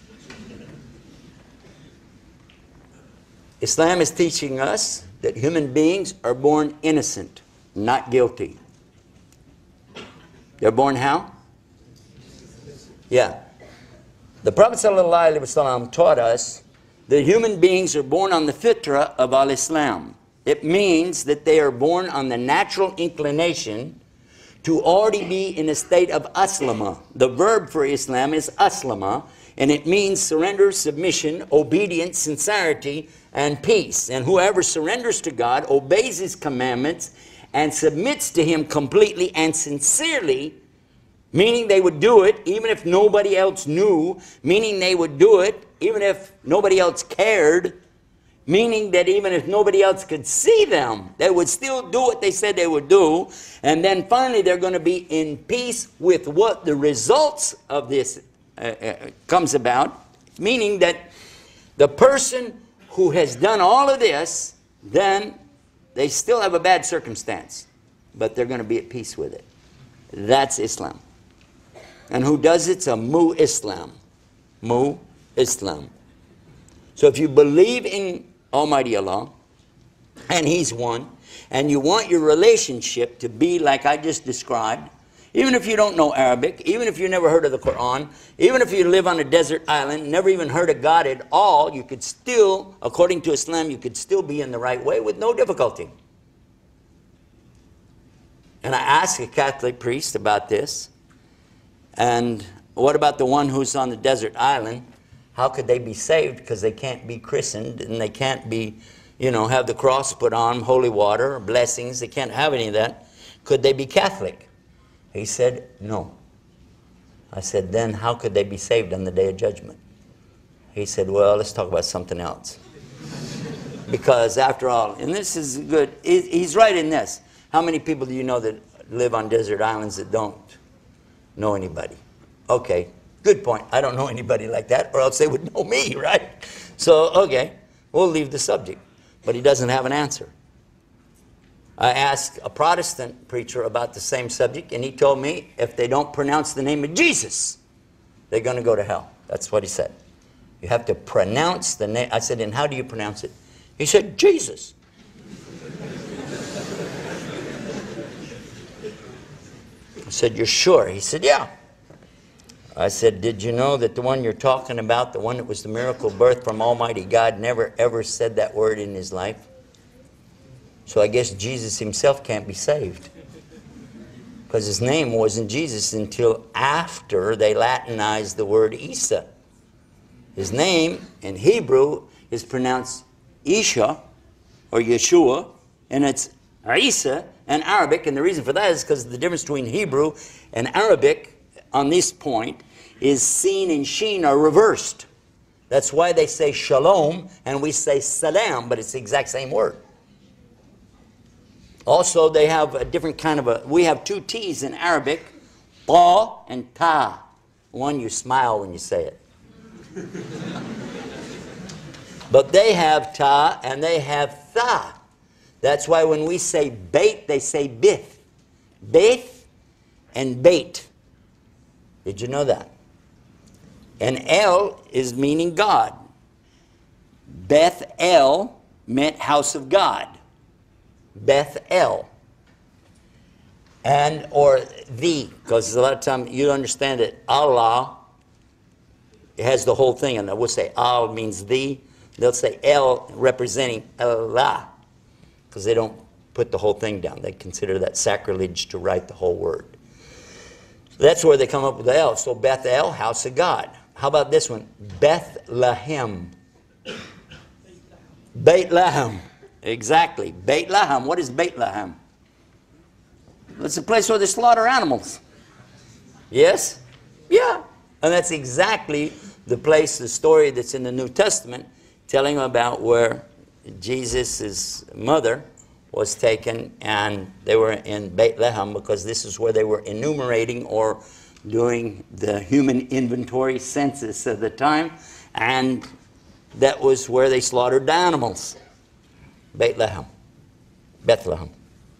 Islam is teaching us that human beings are born innocent, not guilty. They're born how? Yeah. The Prophet ﷺ taught us that human beings are born on the fitrah of al-Islam. It means that they are born on the natural inclination to already be in a state of aslama. The verb for Islam is aslama, and it means surrender, submission, obedience, sincerity, and peace. And whoever surrenders to God, obeys His commandments, and submits to Him completely and sincerely, meaning they would do it even if nobody else knew, meaning they would do it even if nobody else cared, meaning that even if nobody else could see them, they would still do what they said they would do. And then finally they're going to be in peace with what the results of this comes about, meaning that the person who has done all of this, then they still have a bad circumstance, but they're going to be at peace with it. That's Islam. And who does it? It's a Mu-Islam. Mu-Islam. So if you believe in Almighty Allah, and He's one, and you want your relationship to be like I just described, even if you don't know Arabic, even if you never heard of the Qur'an, even if you live on a desert island, never even heard of God at all, you could still, according to Islam, you could still be in the right way with no difficulty. And I asked a Catholic priest about this, and what about the one who's on the desert island? How could they be saved? Because they can't be christened, and they can't be, you know, have the cross put on, holy water, or blessings. They can't have any of that. Could they be Catholic? He said, no. I said, then how could they be saved on the day of judgment? He said, well, let's talk about something else. Because after all, and this is good, he's right in this. How many people do you know that live on desert islands that don't know anybody? Okay, good point. I don't know anybody like that, or else they would know me, right? So, okay, we'll leave the subject. But he doesn't have an answer. I asked a Protestant preacher about the same subject, and he told me if they don't pronounce the name of Jesus, they're going to go to hell. That's what he said. You have to pronounce the name. I said, and how do you pronounce it? He said, Jesus. I said, you're sure? He said, yeah. I said, did you know that the one you're talking about, the one that was the miracle birth from Almighty God, never ever said that word in his life? So I guess Jesus himself can't be saved. Because his name wasn't Jesus until after they Latinized the word Isa. His name in Hebrew is pronounced Isha or Yeshua, and it's Isa in Arabic. And the reason for that is because the difference between Hebrew and Arabic on this point is Sin and Shin are reversed. That's why they say Shalom and we say Salam, but it's the exact same word. Also, they have a different kind of a, we have two T's in Arabic, Ta and Ta. One, you smile when you say it. But they have Ta and they have Tha. That's why when we say bait, they say bith. Bith and bait. Did you know that? And El is meaning God. Beth El meant house of God. Beth El. And, or the, because a lot of times you understand that Allah, it has the whole thing, and we'll say Al means the. They'll say El representing Allah, because they don't put the whole thing down. They consider that sacrilege to write the whole word. So that's where they come up with the El. So Beth El, house of God. How about this one? Bethlehem. Bethlehem. Exactly. Bethlehem. What is Bethlehem? It's a place where they slaughter animals. Yes? Yeah. And that's exactly the place, the story that's in the New Testament, telling about where Jesus' mother was taken, and they were in Bethlehem because this is where they were enumerating or doing the human inventory census of the time, and that was where they slaughtered the animals. Bethlehem. Bethlehem.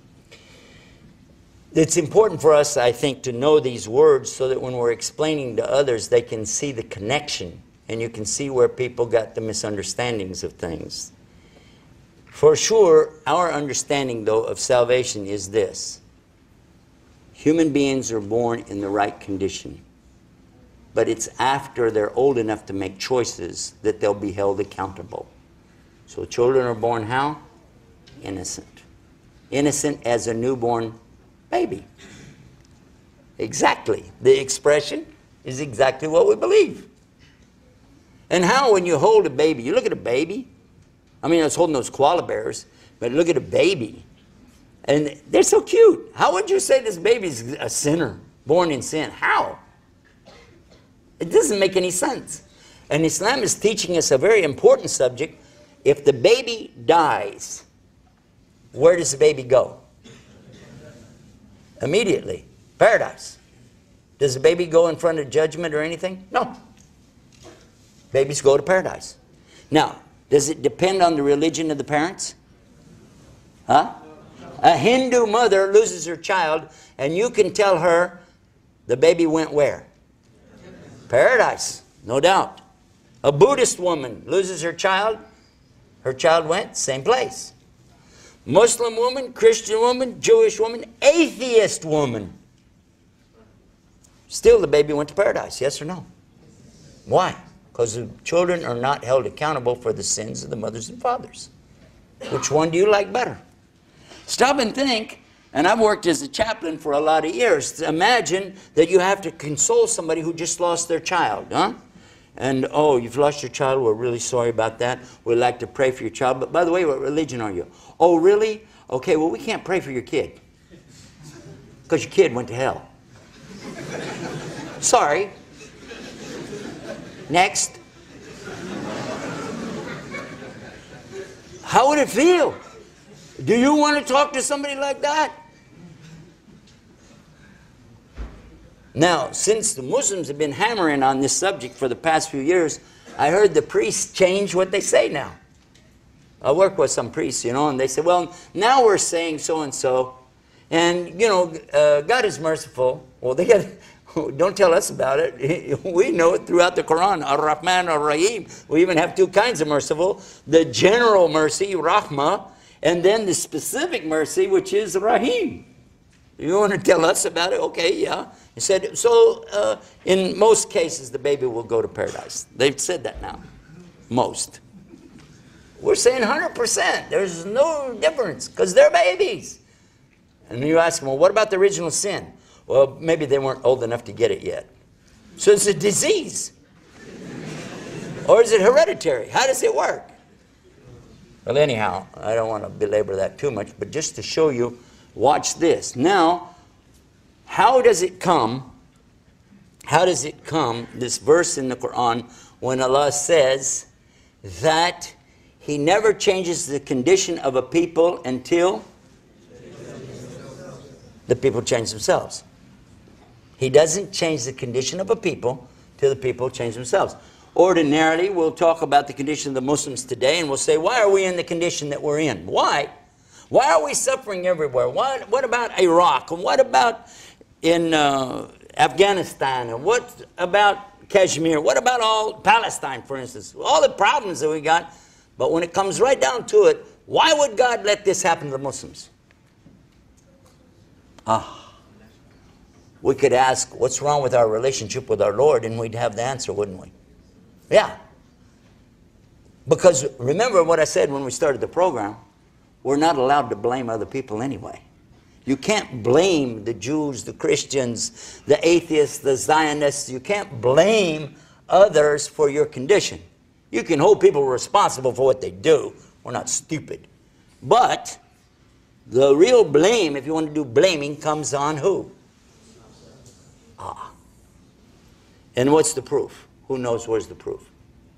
It's important for us, I think, to know these words so that when we're explaining to others, they can see the connection, and you can see where people got the misunderstandings of things. For sure, our understanding, though, of salvation is this. Human beings are born in the right condition, but it's after they're old enough to make choices that they'll be held accountable. So children are born how? Innocent. Innocent as a newborn baby. Exactly. The expression is exactly what we believe. And how, when you hold a baby, you look at a baby, I mean, I was holding those koala bears, but look at a baby, and they're so cute. How would you say this baby's a sinner? born in sin. How? It doesn't make any sense. And Islam is teaching us a very important subject. If the baby dies, where does the baby go? Immediately. Paradise. Does the baby go in front of judgment or anything? No. Babies go to paradise. Now, does it depend on the religion of the parents? Huh? A Hindu mother loses her child, and you can tell her the baby went where? Paradise, no doubt. A Buddhist woman loses her child went same place. Muslim woman, Christian woman, Jewish woman, atheist woman. Still the baby went to paradise, yes or no? Why? Because the children are not held accountable for the sins of the mothers and fathers. Which one do you like better? Stop and think, and I've worked as a chaplain for a lot of years. Imagine that you have to console somebody who just lost their child, huh? And, oh, you've lost your child, we're really sorry about that. We'd like to pray for your child, but by the way, what religion are you? Oh, really? Okay, well, we can't pray for your kid. Because your kid went to hell. Sorry. Next. How would it feel? Do you want to talk to somebody like that? Now, since the Muslims have been hammering on this subject for the past few years, I heard the priests change what they say now. I work with some priests, you know, and they say, well, now we're saying so-and-so, and, you know, God is merciful. Well, they got, don't tell us about it. We know it throughout the Quran, Ar-Rahman, Ar-Rahim. We even have two kinds of merciful. The general mercy, Rahmah, and then the specific mercy, which is Rahim. You want to tell us about it? Okay, yeah. He said, so in most cases, the baby will go to paradise. They've said that now. Most. We're saying 100%. There's no difference because they're babies. And you ask them, well, what about the original sin? Well, maybe they weren't old enough to get it yet. So it's a disease. Or is it hereditary? How does it work? Well, anyhow, I don't want to belabor that too much, but just to show you, watch this. Now, how does it come, this verse in the Quran, when Allah says that He never changes the condition of a people until the people change themselves. He doesn't change the condition of a people till the people change themselves. Ordinarily, we'll talk about the condition of the Muslims today, and we'll say, why are we in the condition that we're in? Why? Why are we suffering everywhere? What about Iraq? And what about in Afghanistan? And what about Kashmir? What about all Palestine, for instance? All the problems that we got. But when it comes right down to it, why would God let this happen to the Muslims? We could ask, what's wrong with our relationship with our Lord? And we'd have the answer, wouldn't we? Yeah. Because remember what I said when we started the program. We're not allowed to blame other people anyway. You can't blame the Jews, the Christians, the atheists, the Zionists. You can't blame others for your condition. You can hold people responsible for what they do. We're not stupid. But the real blame, if you want to do blaming, comes on who? And what's the proof? Who knows where's the proof?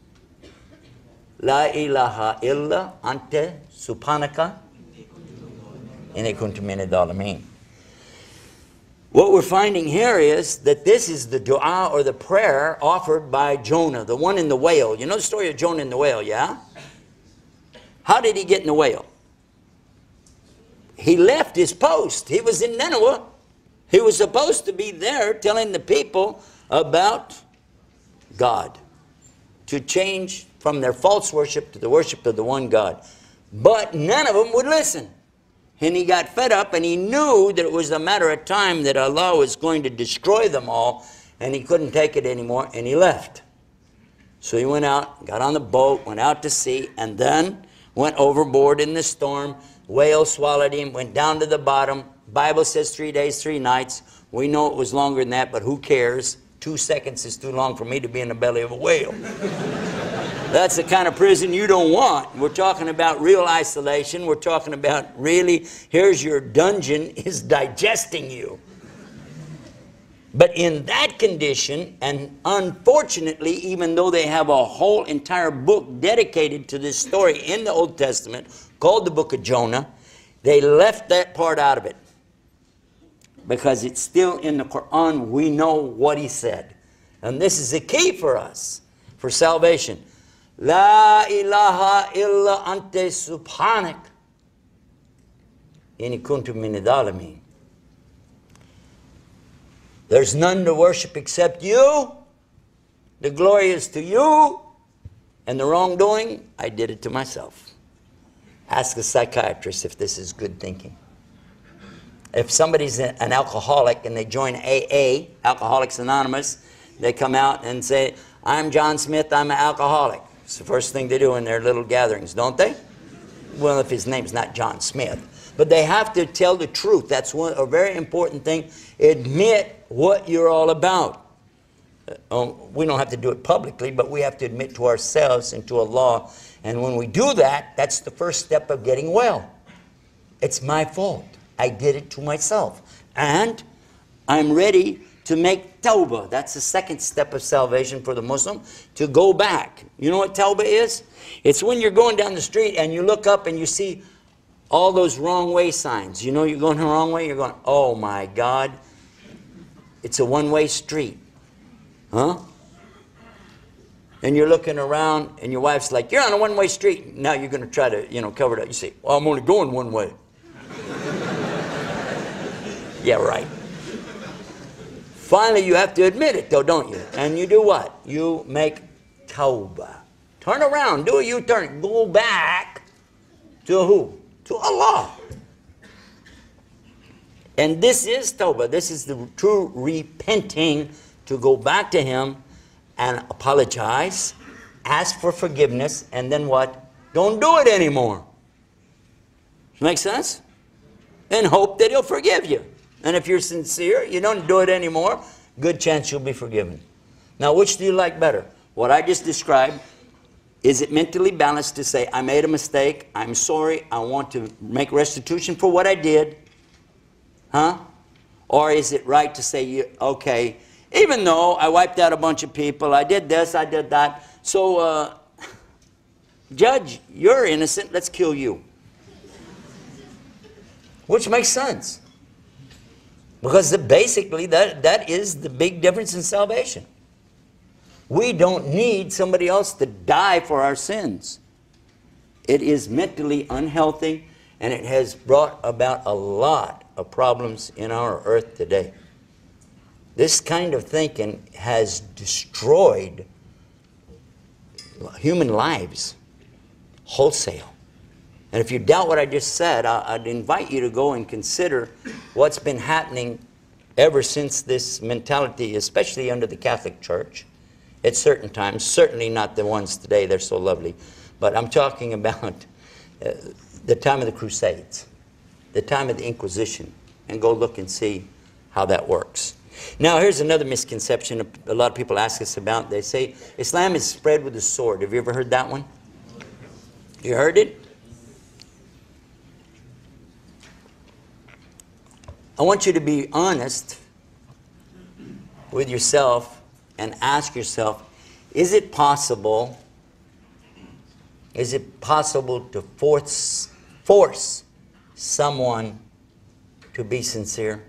La ilaha illa ante subhanaka inni kuntu minadh dhalimin. What we're finding here is that this is the dua or the prayer offered by Jonah, the one in the whale. You know the story of Jonah in the whale, yeah? How did he get in the whale? He left his post. He was in Nineveh. He was supposed to be there telling the people about God, to change from their false worship to the worship of the one God. But none of them would listen. And he got fed up, and he knew that it was a matter of time that Allah was going to destroy them all, and he couldn't take it anymore, and he left. So he went out, got on the boat, went out to sea, and then went overboard in the storm. Whale swallowed him, went down to the bottom. Bible says 3 days, 3 nights. We know it was longer than that, but who cares? 2 seconds is too long for me to be in the belly of a whale. That's the kind of prison you don't want. We're talking about real isolation. We're talking about really, here's your dungeon is digesting you. But in that condition, and unfortunately, even though they have a whole entire book dedicated to this story in the Old Testament, called the book of Jonah, they left that part out of it. Because it's still in the Qur'an, we know what he said. And this is the key for us, for salvation. La ilaha illa ante subhanak. Inni kuntu min adh-dhalimin. There's none to worship except you. The glory is to you. And the wrongdoing, I did it to myself. Ask a psychiatrist if this is good thinking. If somebody's an alcoholic and they join AA, Alcoholics Anonymous, they come out and say, I'm John Smith, I'm an alcoholic. It's the first thing they do in their little gatherings, don't they? Well, if his name's not John Smith. But they have to tell the truth. That's a very important thing. Admit what you're all about. We don't have to do it publicly, but we have to admit to ourselves and to Allah. And when we do that, that's the first step of getting well. It's my fault. I did it to myself. And I'm ready to make tawbah. That's the second step of salvation for the Muslim, to go back. You know what tawbah is? It's when you're going down the street and you look up and you see all those wrong way signs. You know you're going the wrong way. You're going, oh my God, it's a one-way street. Huh? And you're looking around and your wife's like, you're on a one-way street. Now you're going to try to, cover it up. You say, well, I'm only going one way. Yeah, right. Finally, you have to admit it, though, don't you? And you do what? You make tawbah. Turn around. Do a U-turn. Go back to who? To Allah. And this is tawbah. This is the true repenting, to go back to Him and apologize, ask for forgiveness, and then what? Don't do it anymore. Make sense? And hope that He'll forgive you. And if you're sincere, you don't do it anymore, good chance you'll be forgiven. Now, which do you like better? What I just described, is it mentally balanced to say, I made a mistake, I'm sorry, I want to make restitution for what I did? Huh? Or is it right to say, okay, even though I wiped out a bunch of people, I did this, I did that, so, Judge, you're innocent, let's kill you. Which makes sense. Because basically that is the big difference in salvation. We don't need somebody else to die for our sins. It is mentally unhealthy, and it has brought about a lot of problems in our earth today. This kind of thinking has destroyed human lives wholesale. And if you doubt what I just said, I'd invite you to go and consider what's been happening ever since this mentality, especially under the Catholic Church, at certain times. Certainly not the ones today, they're so lovely. But I'm talking about the time of the Crusades, the time of the Inquisition, and go look and see how that works. Now, here's another misconception a lot of people ask us about. They say, Islam is spread with a sword. Have you ever heard that one? You heard it? I want you to be honest with yourself and ask yourself, is it possible to force someone to be sincere?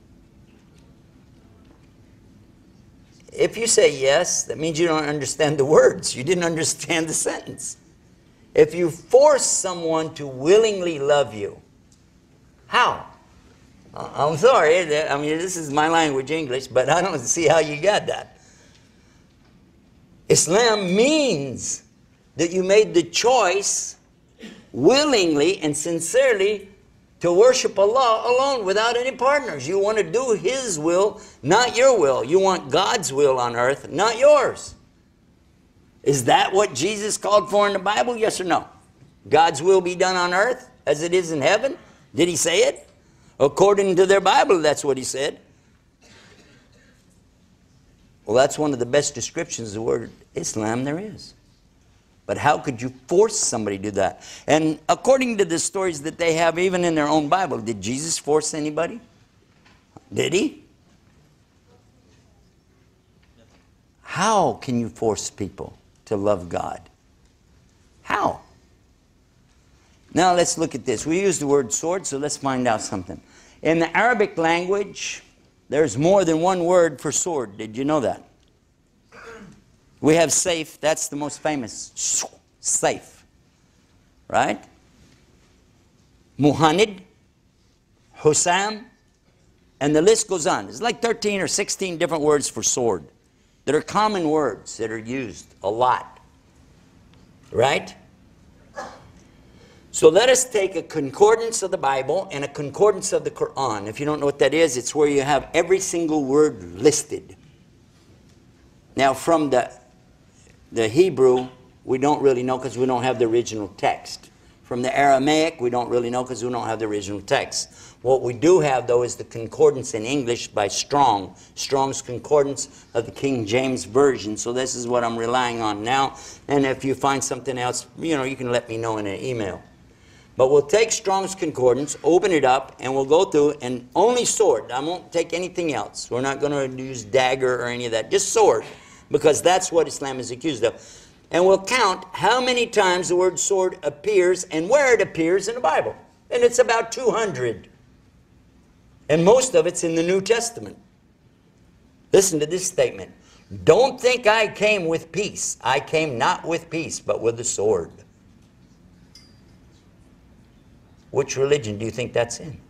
If you say yes, that means you don't understand the words. You didn't understand the sentence. If you force someone to willingly love you, how? I'm sorry, I mean, this is my language, English, but I don't see how you got that. Islam means that you made the choice willingly and sincerely to worship Allah alone without any partners. You want to do His will, not your will. You want God's will on earth, not yours. Is that what Jesus called for in the Bible? Yes or no? God's will be done on earth as it is in heaven? Did He say it? According to their Bible, that's what He said. Well, that's one of the best descriptions of the word Islam there is. But how could you force somebody to do that? And according to the stories that they have, even in their own Bible, did Jesus force anybody? Did He? How can you force people to love God? How? Now let's look at this. We use the word sword, so let's find out something. In the Arabic language, there's more than one word for sword. Did you know that? We have safe. That's the most famous. Safe. Right? Muhanid, Husam, and the list goes on. It's like 13 or 16 different words for sword that are common words that are used a lot. Right? So let us take a concordance of the Bible and a concordance of the Qur'an. If you don't know what that is, it's where you have every single word listed. Now from the Hebrew, we don't really know because we don't have the original text. From the Aramaic, we don't really know because we don't have the original text. What we do have, though, is the concordance in English by Strong. Strong's Concordance of the King James Version. So this is what I'm relying on now. And if you find something else, you can let me know in an email. But we'll take Strong's Concordance, open it up, and we'll go through, and only sword. I won't take anything else. We're not going to use dagger or any of that. Just sword, because that's what Islam is accused of. And we'll count how many times the word sword appears and where it appears in the Bible. And it's about 200. And most of it's in the New Testament. Listen to this statement. Don't think I came with peace. I came not with peace, but with the sword. Which religion do you think that's in?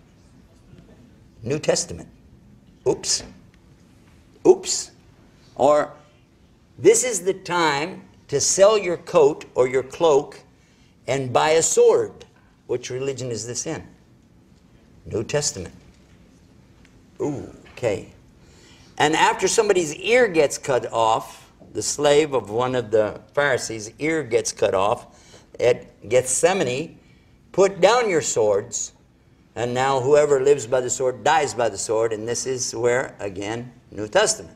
New Testament. Oops. Oops. Or, this is the time to sell your coat or your cloak and buy a sword. Which religion is this in? New Testament. Ooh, okay. And after somebody's ear gets cut off, the slave of one of the Pharisees' ear gets cut off at Gethsemane, put down your swords, and now whoever lives by the sword dies by the sword, and this is where, again, New Testament.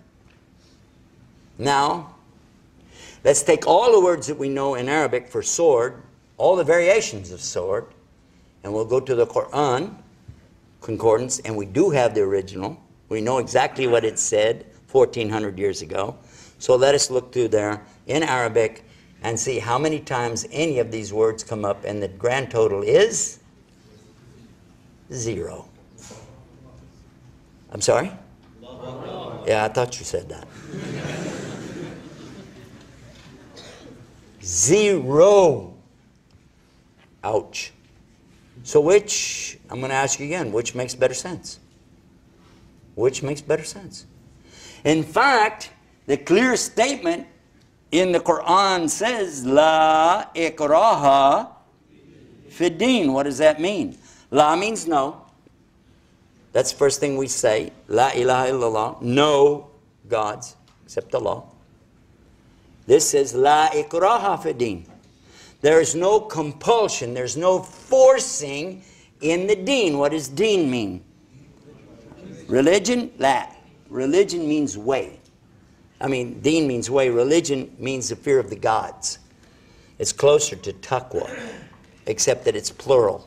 Now, let's take all the words that we know in Arabic for sword, all the variations of sword, and we'll go to the Qur'an concordance, and we do have the original. We know exactly what it said 1,400 years ago. So let us look through there in Arabic and see how many times any of these words come up, and the grand total is 0. I'm sorry? Yeah, I thought you said that. 0. Ouch. So which, I'm going to ask you again, which makes better sense? Which makes better sense? In fact, the clear statement in the Quran says, La ikraha fi din. What does that mean? La means no. That's the first thing we say. La ilaha illallah. No gods except Allah. This says, La ikraha fi din. There is no compulsion. There's no forcing in the deen. What does deen mean? Religion? La. Religion means way. I mean, deen means way. Religion means the fear of the gods. It's closer to taqwa, except that it's plural.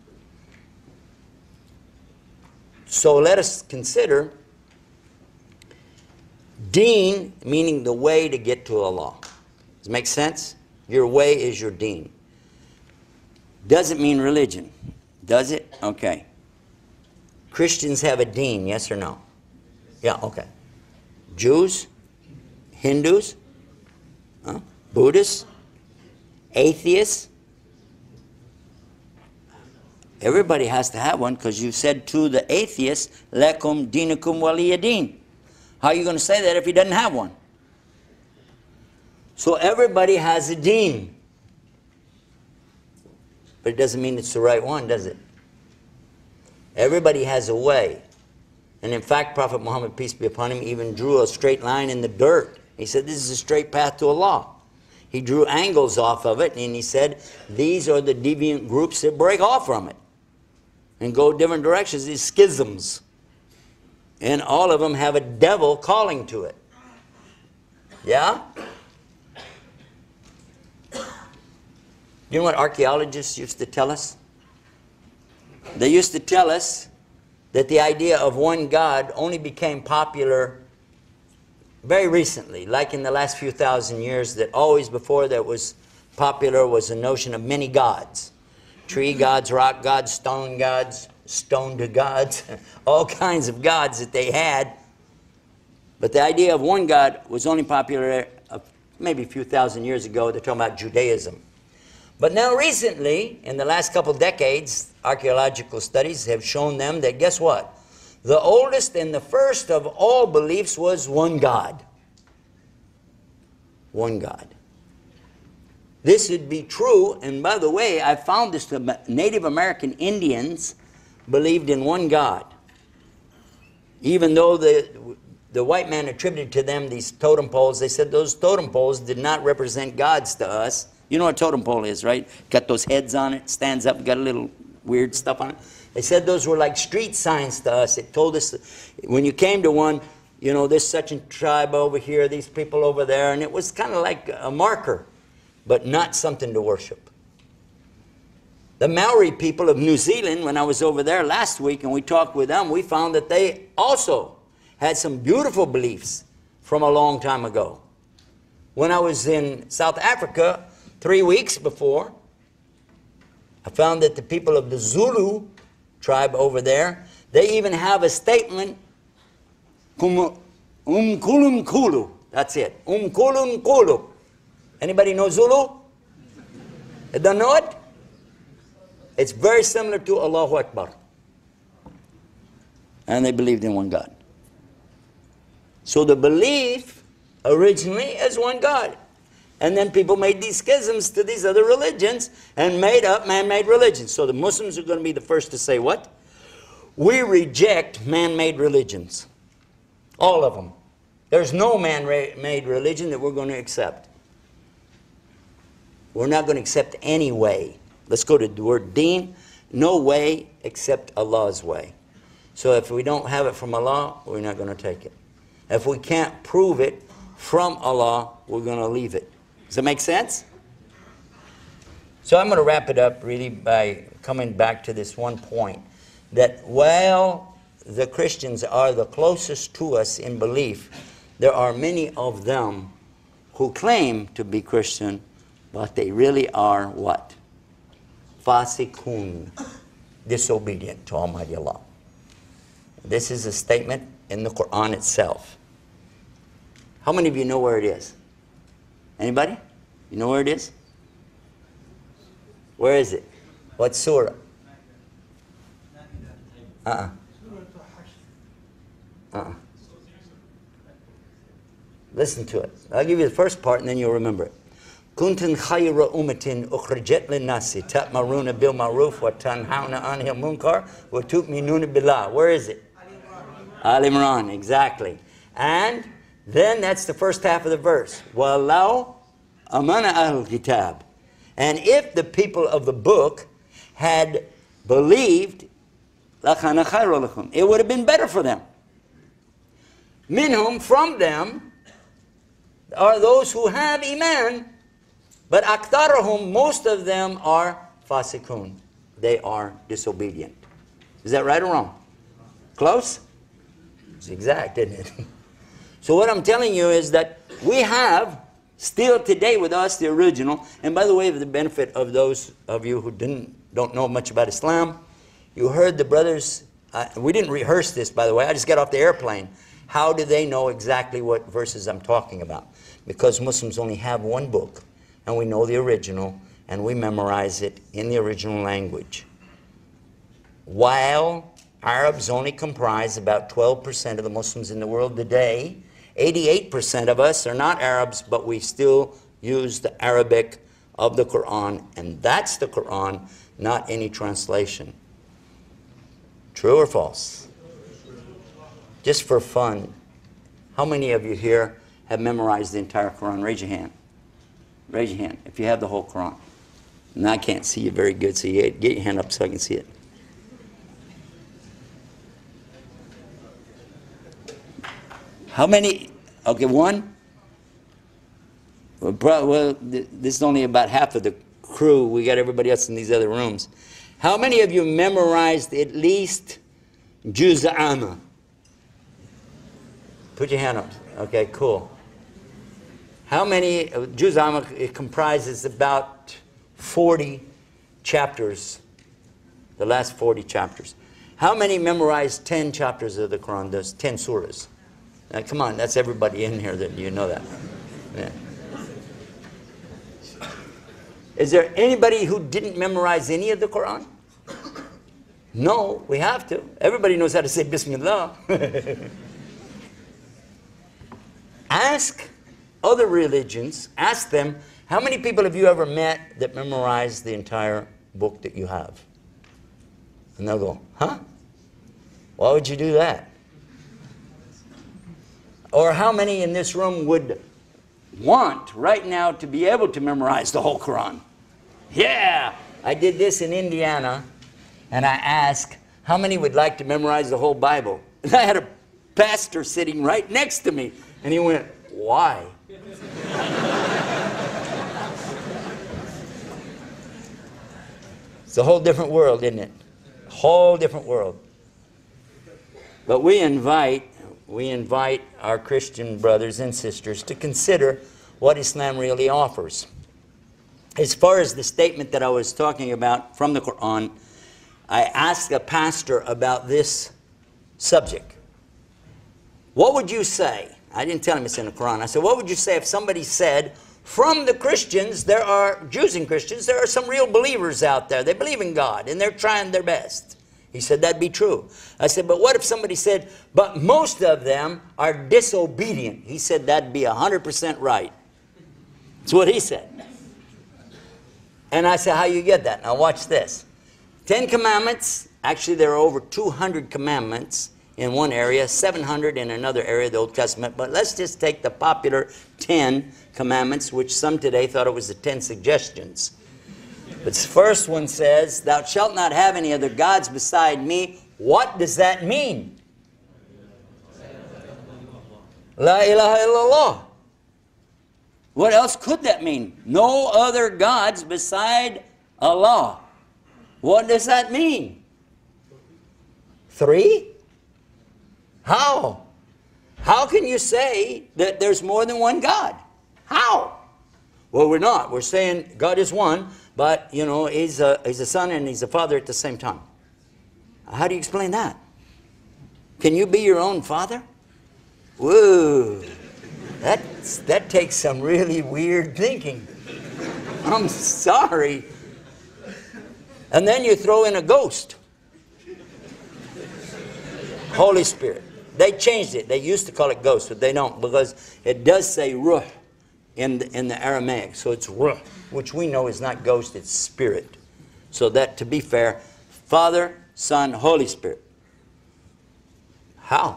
So let us consider deen meaning the way to get to Allah. Does it make sense? Your way is your deen. Doesn't mean religion. Does it? Okay. Christians have a deen, yes or no? Yeah, okay. Jews? Hindus? Buddhists? Atheists? Everybody has to have one, because you said to the atheist, Lakum dinakum waliya din. How are you going to say that if he doesn't have one? So everybody has a deen. But it doesn't mean it's the right one, does it? Everybody has a way. And in fact, Prophet Muhammad, peace be upon him, even drew a straight line in the dirt. He said, this is a straight path to Allah. He drew angles off of it, and he said, these are the deviant groups that break off from it and go different directions, these schisms. And all of them have a devil calling to it. Yeah? You know what archaeologists used to tell us? They used to tell us that the idea of one God only became popular very recently, like in the last few thousand years, that always before that was popular was the notion of many gods. Tree gods, rock gods, stoned gods, all kinds of gods that they had. But the idea of one God was only popular maybe a few thousand years ago. They're talking about Judaism. But now recently, in the last couple decades, archaeological studies have shown them that, guess what? The oldest and the first of all beliefs was one God. One God. This would be true, and by the way, I found this, the Native American Indians believed in one God. Even though the white man attributed to them these totem poles, they said those totem poles did not represent gods to us. You know what a totem pole is, right? Got those heads on it, stands up, got a little weird stuff on it. They said those were like street signs to us. It told us when you came to one, you know, this such a tribe over here, these people over there, and it was kind of like a marker, but not something to worship. The Maori people of New Zealand, when I was over there last week and we talked with them, we found that they also had some beautiful beliefs from a long time ago. When I was in South Africa 3 weeks before, I found that the people of the Zulu tribe over there, they even have a statement, Umkulunkulu. That's it. Umkulunkulu. Anybody know Zulu? You don't know it? It's very similar to Allahu Akbar. And they believed in one God. So the belief originally is one God. And then people made these schisms to these other religions and made up man-made religions. So the Muslims are going to be the first to say what? We reject man-made religions. All of them. There's no man-made religion that we're going to accept. We're not going to accept any way. Let's go to the word deen. No way except Allah's way. So if we don't have it from Allah, we're not going to take it. If we can't prove it from Allah, we're going to leave it. Does that make sense? So I'm going to wrap it up really by coming back to this one point. That while the Christians are the closest to us in belief, there are many of them who claim to be Christian, but they really are what? Fasikun, disobedient to Almighty Allah. This is a statement in the Qur'an itself. How many of you know where it is? Anybody? You know where it is? Where is it? What surah? Listen to it. I'll give you the first part and then you'll remember it. Kuntum khayra ummatin ukhrijat lin-nasi ta'muruna bil ma'ruf wa tanhauna 'anil munkar wa tu'minuna billah. Where is it? Al Imran, exactly. And then that's the first half of the verse. Wallahu amana ahlul kitab. And if the people of the book had believed, lakana khayra lakum, it would have been better for them. Minhum, from them, are those who have iman, but aktharahum, most of them are fasikun. They are disobedient. Is that right or wrong? Close? It's exact, isn't it? So what I'm telling you is that we have still today with us the original. And by the way, for the benefit of those of you who don't know much about Islam, you heard the brothers, we didn't rehearse this, by the way. I just got off the airplane. How do they know exactly what verses I'm talking about? Because Muslims only have one book, and we know the original, and we memorize it in the original language. While Arabs only comprise about 12% of the Muslims in the world today, 88% of us are not Arabs, but we still use the Arabic of the Qur'an, and that's the Qur'an, not any translation. True or false? Just for fun, how many of you here have memorized the entire Qur'an? Raise your hand. Raise your hand if you have the whole Qur'an. And I can't see you very good, so you get your hand up so I can see it. How many? Okay, one. Well, this is only about half of the crew. We got everybody else in these other rooms. How many of you memorized at least Juz Amma? Put your hand up. Okay, cool. How many, Juz Amma, it comprises about 40 chapters, the last 40 chapters. How many memorize 10 chapters of the Quran? There's 10 surahs. Now, come on, that's everybody in here that you know that. Yeah. Is there anybody who didn't memorize any of the Quran? No, we have to. Everybody knows how to say Bismillah. Ask other religions, ask them, how many people have you ever met that memorized the entire book that you have? And they'll go, huh? Why would you do that? Or how many in this room would want right now to be able to memorize the whole Quran? Yeah! I did this in Indiana, and I asked, how many would like to memorize the whole Bible? And I had a pastor sitting right next to me, and he went, why? It's a whole different world, isn't it? A whole different world. But we invite our Christian brothers and sisters to consider what Islam really offers. As far as the statement that I was talking about from the Quran, I asked a pastor about this subject. What would you say? I didn't tell him it's in the Quran. I said, what would you say if somebody said, from the Christians, there are Jews and Christians, there are some real believers out there. They believe in God, and they're trying their best. He said, that'd be true. I said, but what if somebody said, but most of them are disobedient? He said, that'd be 100% right. That's what he said. And I said, how you get that? Now watch this. 10 commandments, actually there are over 200 commandments in one area, 700 in another area, the Old Testament. But let's just take the popular 10 commandments, which some today thought it was the 10 suggestions. But the first one says, thou shalt not have any other gods beside me. What does that mean? La ilaha illallah. What else could that mean? No other gods beside Allah. What does that mean? 3? How? How can you say that there's more than one God? How? Well, we're not. We're saying God is one, but, you know, he's a son and he's a father at the same time. How do you explain that? Can you be your own father? Whoa. That takes some really weird thinking. I'm sorry. And then you throw in a ghost. Holy Spirit. They changed it. They used to call it ghost, but they don't, because it does say ruh in the Aramaic. So it's ruh, which we know is not ghost, it's spirit. So that, to be fair, Father, Son, Holy Spirit. How?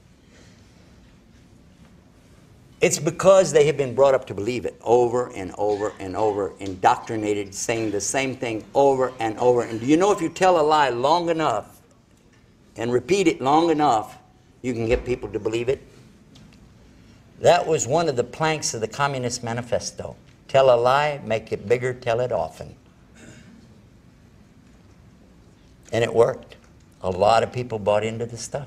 It's because they have been brought up to believe it over and over and over, indoctrinated, saying the same thing over and over. And do you know if you tell a lie long enough and repeat it long enough, you can get people to believe it? That was one of the planks of the Communist Manifesto. Tell a lie, make it bigger, tell it often. And it worked. A lot of people bought into the stuff.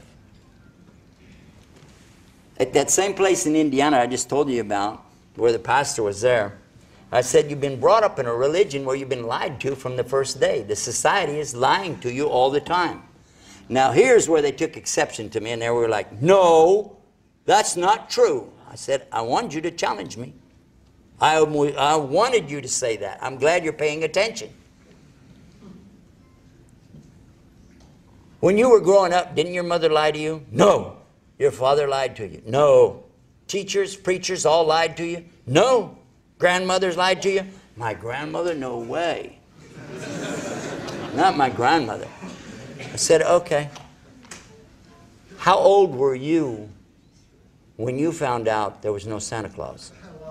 At that same place in Indiana I just told you about, where the pastor was there, I said, you've been brought up in a religion where you've been lied to from the first day. The society is lying to you all the time. Now here's where they took exception to me, and they were like, no, that's not true. I said, I wanted you to challenge me. I wanted you to say that. I'm glad you're paying attention. When you were growing up, didn't your mother lie to you? No. Your father lied to you? No. Teachers, preachers all lied to you? No. Grandmothers lied to you? My grandmother? No way. Not my grandmother. I said, okay. How old were you when you found out there was no Santa Claus?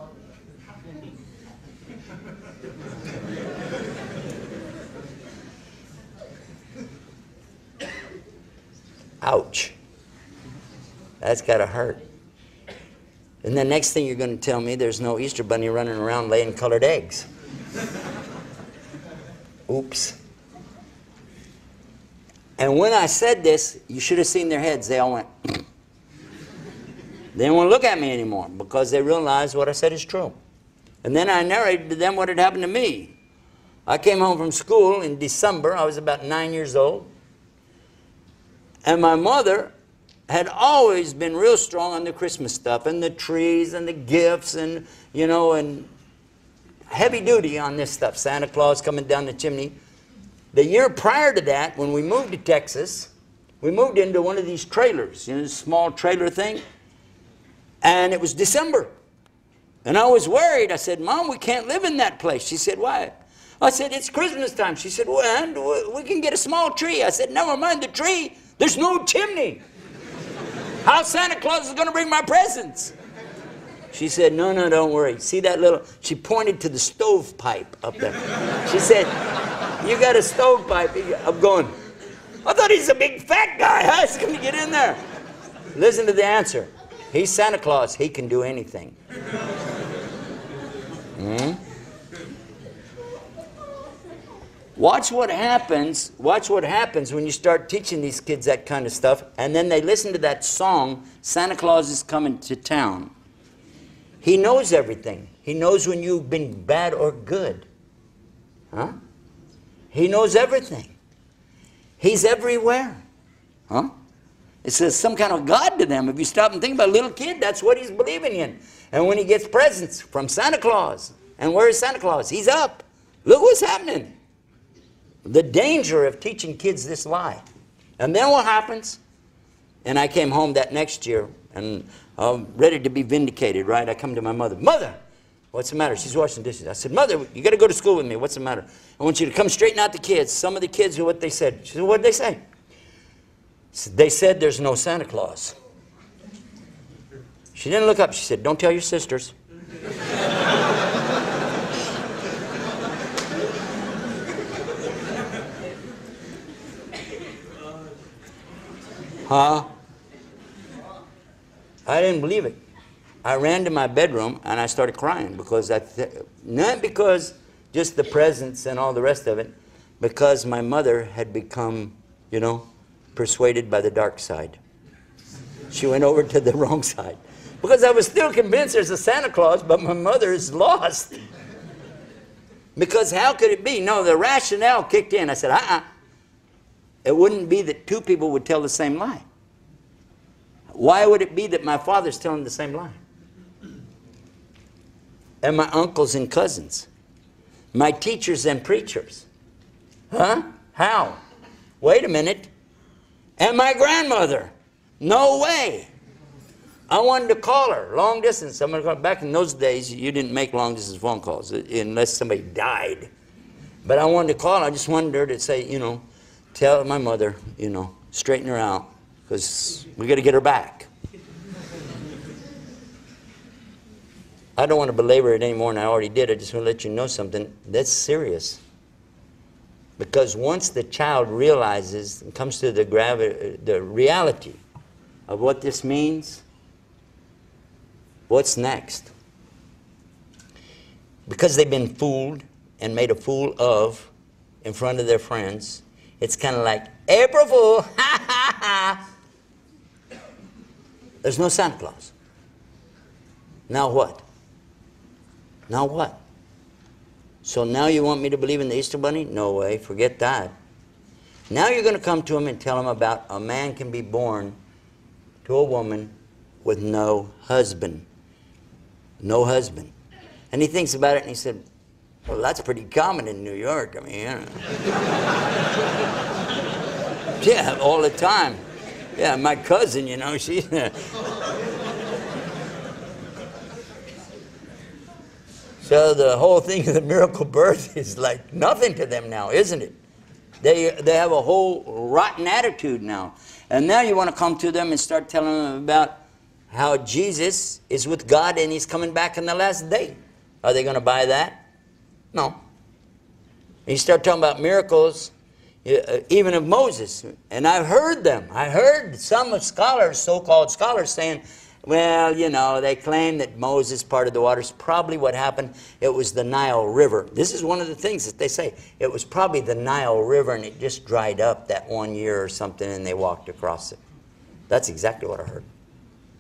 Ouch. That's got to hurt. And the next thing you're going to tell me, there's no Easter bunny running around laying colored eggs. Oops. And when I said this, you should have seen their heads. They all went. They didn't want to look at me anymore because they realized what I said is true. And then I narrated to them what had happened to me. I came home from school in December. I was about 9 years old. And my mother had always been real strong on the Christmas stuff and the trees and the gifts and, you know, and heavy duty on this stuff. Santa Claus coming down the chimney. The year prior to that, when we moved to Texas, we moved into one of these trailers, you know, this small trailer thing. And it was December. And I was worried. I said, Mom, we can't live in that place. She said, why? I said, it's Christmas time. She said, well, we can get a small tree. I said, never mind the tree. There's no chimney. How Santa Claus is going to bring my presents? She said, no, no, don't worry. See that little, she pointed to the stovepipe up there. She said, you got a stovepipe. I'm going, I thought he's a big fat guy. How's he going to get in there? Listen to the answer. He's Santa Claus. He can do anything. Watch what happens. Watch what happens when you start teaching these kids that kind of stuff, and then they listen to that song, Santa Claus is Coming to Town. He knows everything. He knows when you've been bad or good. Huh? He knows everything. He's everywhere. Huh? It's some kind of God to them. If you stop and think about a little kid, that's what he's believing in. And when he gets presents from Santa Claus, and where is Santa Claus? He's up. Look what's happening. The danger of teaching kids this lie. And then what happens? And I came home that next year, and I'm ready to be vindicated, right? I come to my mother. Mother, what's the matter? She's washing dishes. I said, Mother, you got to go to school with me. What's the matter? I want you to come straighten out the kids. Some of the kids are what they said. She said, what did they say? They said there's no Santa Claus. She didn't look up. She said, don't tell your sisters. Huh? I didn't believe it. I ran to my bedroom and I started crying because not because just the presents and all the rest of it, because my mother had become, you know, persuaded by the dark side. She went over to the wrong side. Because I was still convinced there's a Santa Claus, but my mother is lost. Because how could it be? No, the rationale kicked in. I said, It wouldn't be that two people would tell the same lie. Why would it be that my father's telling the same lie? And my uncles and cousins. My teachers and preachers. Huh? How? Wait a minute. And my grandmother. No way. I wanted to call her long distance. Back in those days, you didn't make long distance phone calls unless somebody died. But I wanted to call her. I just wanted her to say, you know, tell my mother, you know, straighten her out because we got to get her back. I don't want to belabor it anymore, and I already did. I just want to let you know something. That's serious. Because once the child realizes and comes to the reality of what this means, what's next? Because they've been fooled and made a fool of in front of their friends, it's kind of like, April Fool, ha ha ha. There's no Santa Claus. Now what? Now what? So now you want me to believe in the Easter Bunny? No way, forget that. Now you're going to come to him and tell him about a man can be born to a woman with no husband. No husband. And he thinks about it and he said, well, that's pretty common in New York. I mean, you know. Yeah, all the time. Yeah, my cousin, you know, she... So the whole thing of the miracle birth is like nothing to them now, isn't it? They have a whole rotten attitude now. And now you want to come to them and start telling them about how Jesus is with God and he's coming back in the last day. Are they going to buy that? No. And you start talking about miracles, even of Moses. And I've heard them. I heard some scholars, so-called scholars, saying, well, you know, they claim that Moses parted the waters. Probably what happened, it was the Nile River. This is one of the things that they say. It was probably the Nile River and it just dried up that 1 year or something and they walked across it. That's exactly what I heard.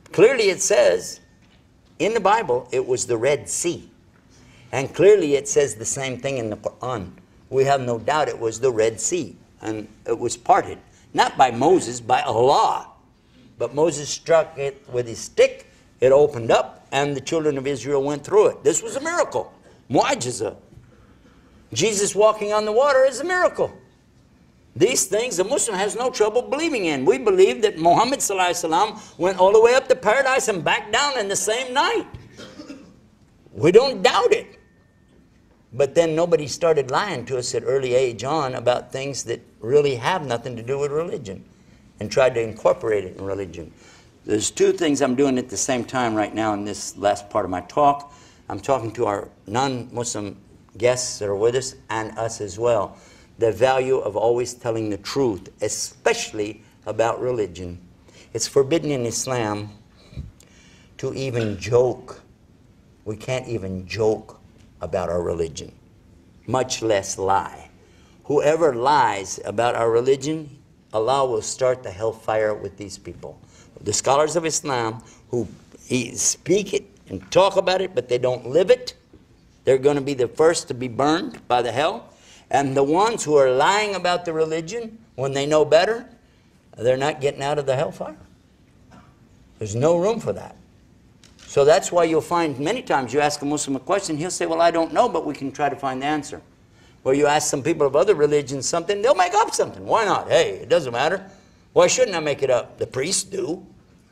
Clearly it says, in the Bible, it was the Red Sea. And clearly it says the same thing in the Qur'an. We have no doubt it was the Red Sea. And it was parted. Not by Moses, by Allah. But Moses struck it with his stick. It opened up and the children of Israel went through it. This was a miracle. Mu'ajiza. Jesus walking on the water is a miracle. These things a Muslim has no trouble believing in. We believe that Muhammad ﷺ went all the way up to paradise and back down in the same night. We don't doubt it. But then nobody started lying to us at early age on about things that really have nothing to do with religion and tried to incorporate it in religion. There's two things I'm doing at the same time right now in this last part of my talk. I'm talking to our non-Muslim guests that are with us and us as well. The value of always telling the truth, especially about religion. It's forbidden in Islam to even joke. We can't even joke about our religion, much less lie. Whoever lies about our religion, Allah will start the hellfire with these people. The scholars of Islam who speak it and talk about it, but they don't live it, they're going to be the first to be burned by the hell. And the ones who are lying about the religion, when they know better, they're not getting out of the hellfire. There's no room for that. So that's why you'll find many times you ask a Muslim a question, he'll say, well, I don't know, but we can try to find the answer. Or you ask some people of other religions something, they'll make up something. Why not? Hey, it doesn't matter. Why shouldn't I make it up? The priests do.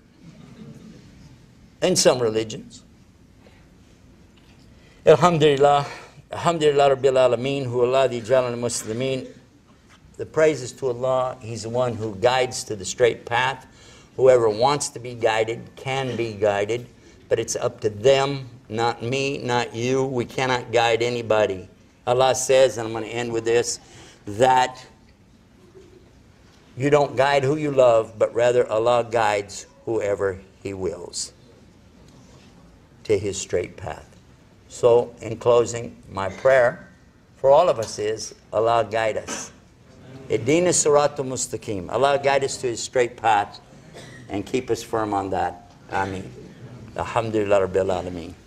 In some religions. Alhamdulillah. Alhamdulillah Rabbil Alameen, hu Allah di jalal muslimin. The praises to Allah. He's the one who guides to the straight path. Whoever wants to be guided can be guided. But it's up to them, not me, not you. We cannot guide anybody. Allah says, and I'm going to end with this, that you don't guide who you love, but rather Allah guides whoever He wills to His straight path. So, in closing, my prayer for all of us is, Allah guide us. Ihdina siratal mustaqim. Allah guide us to His straight path and keep us firm on that. Ameen. Alhamdulillah Rabbil Alameen.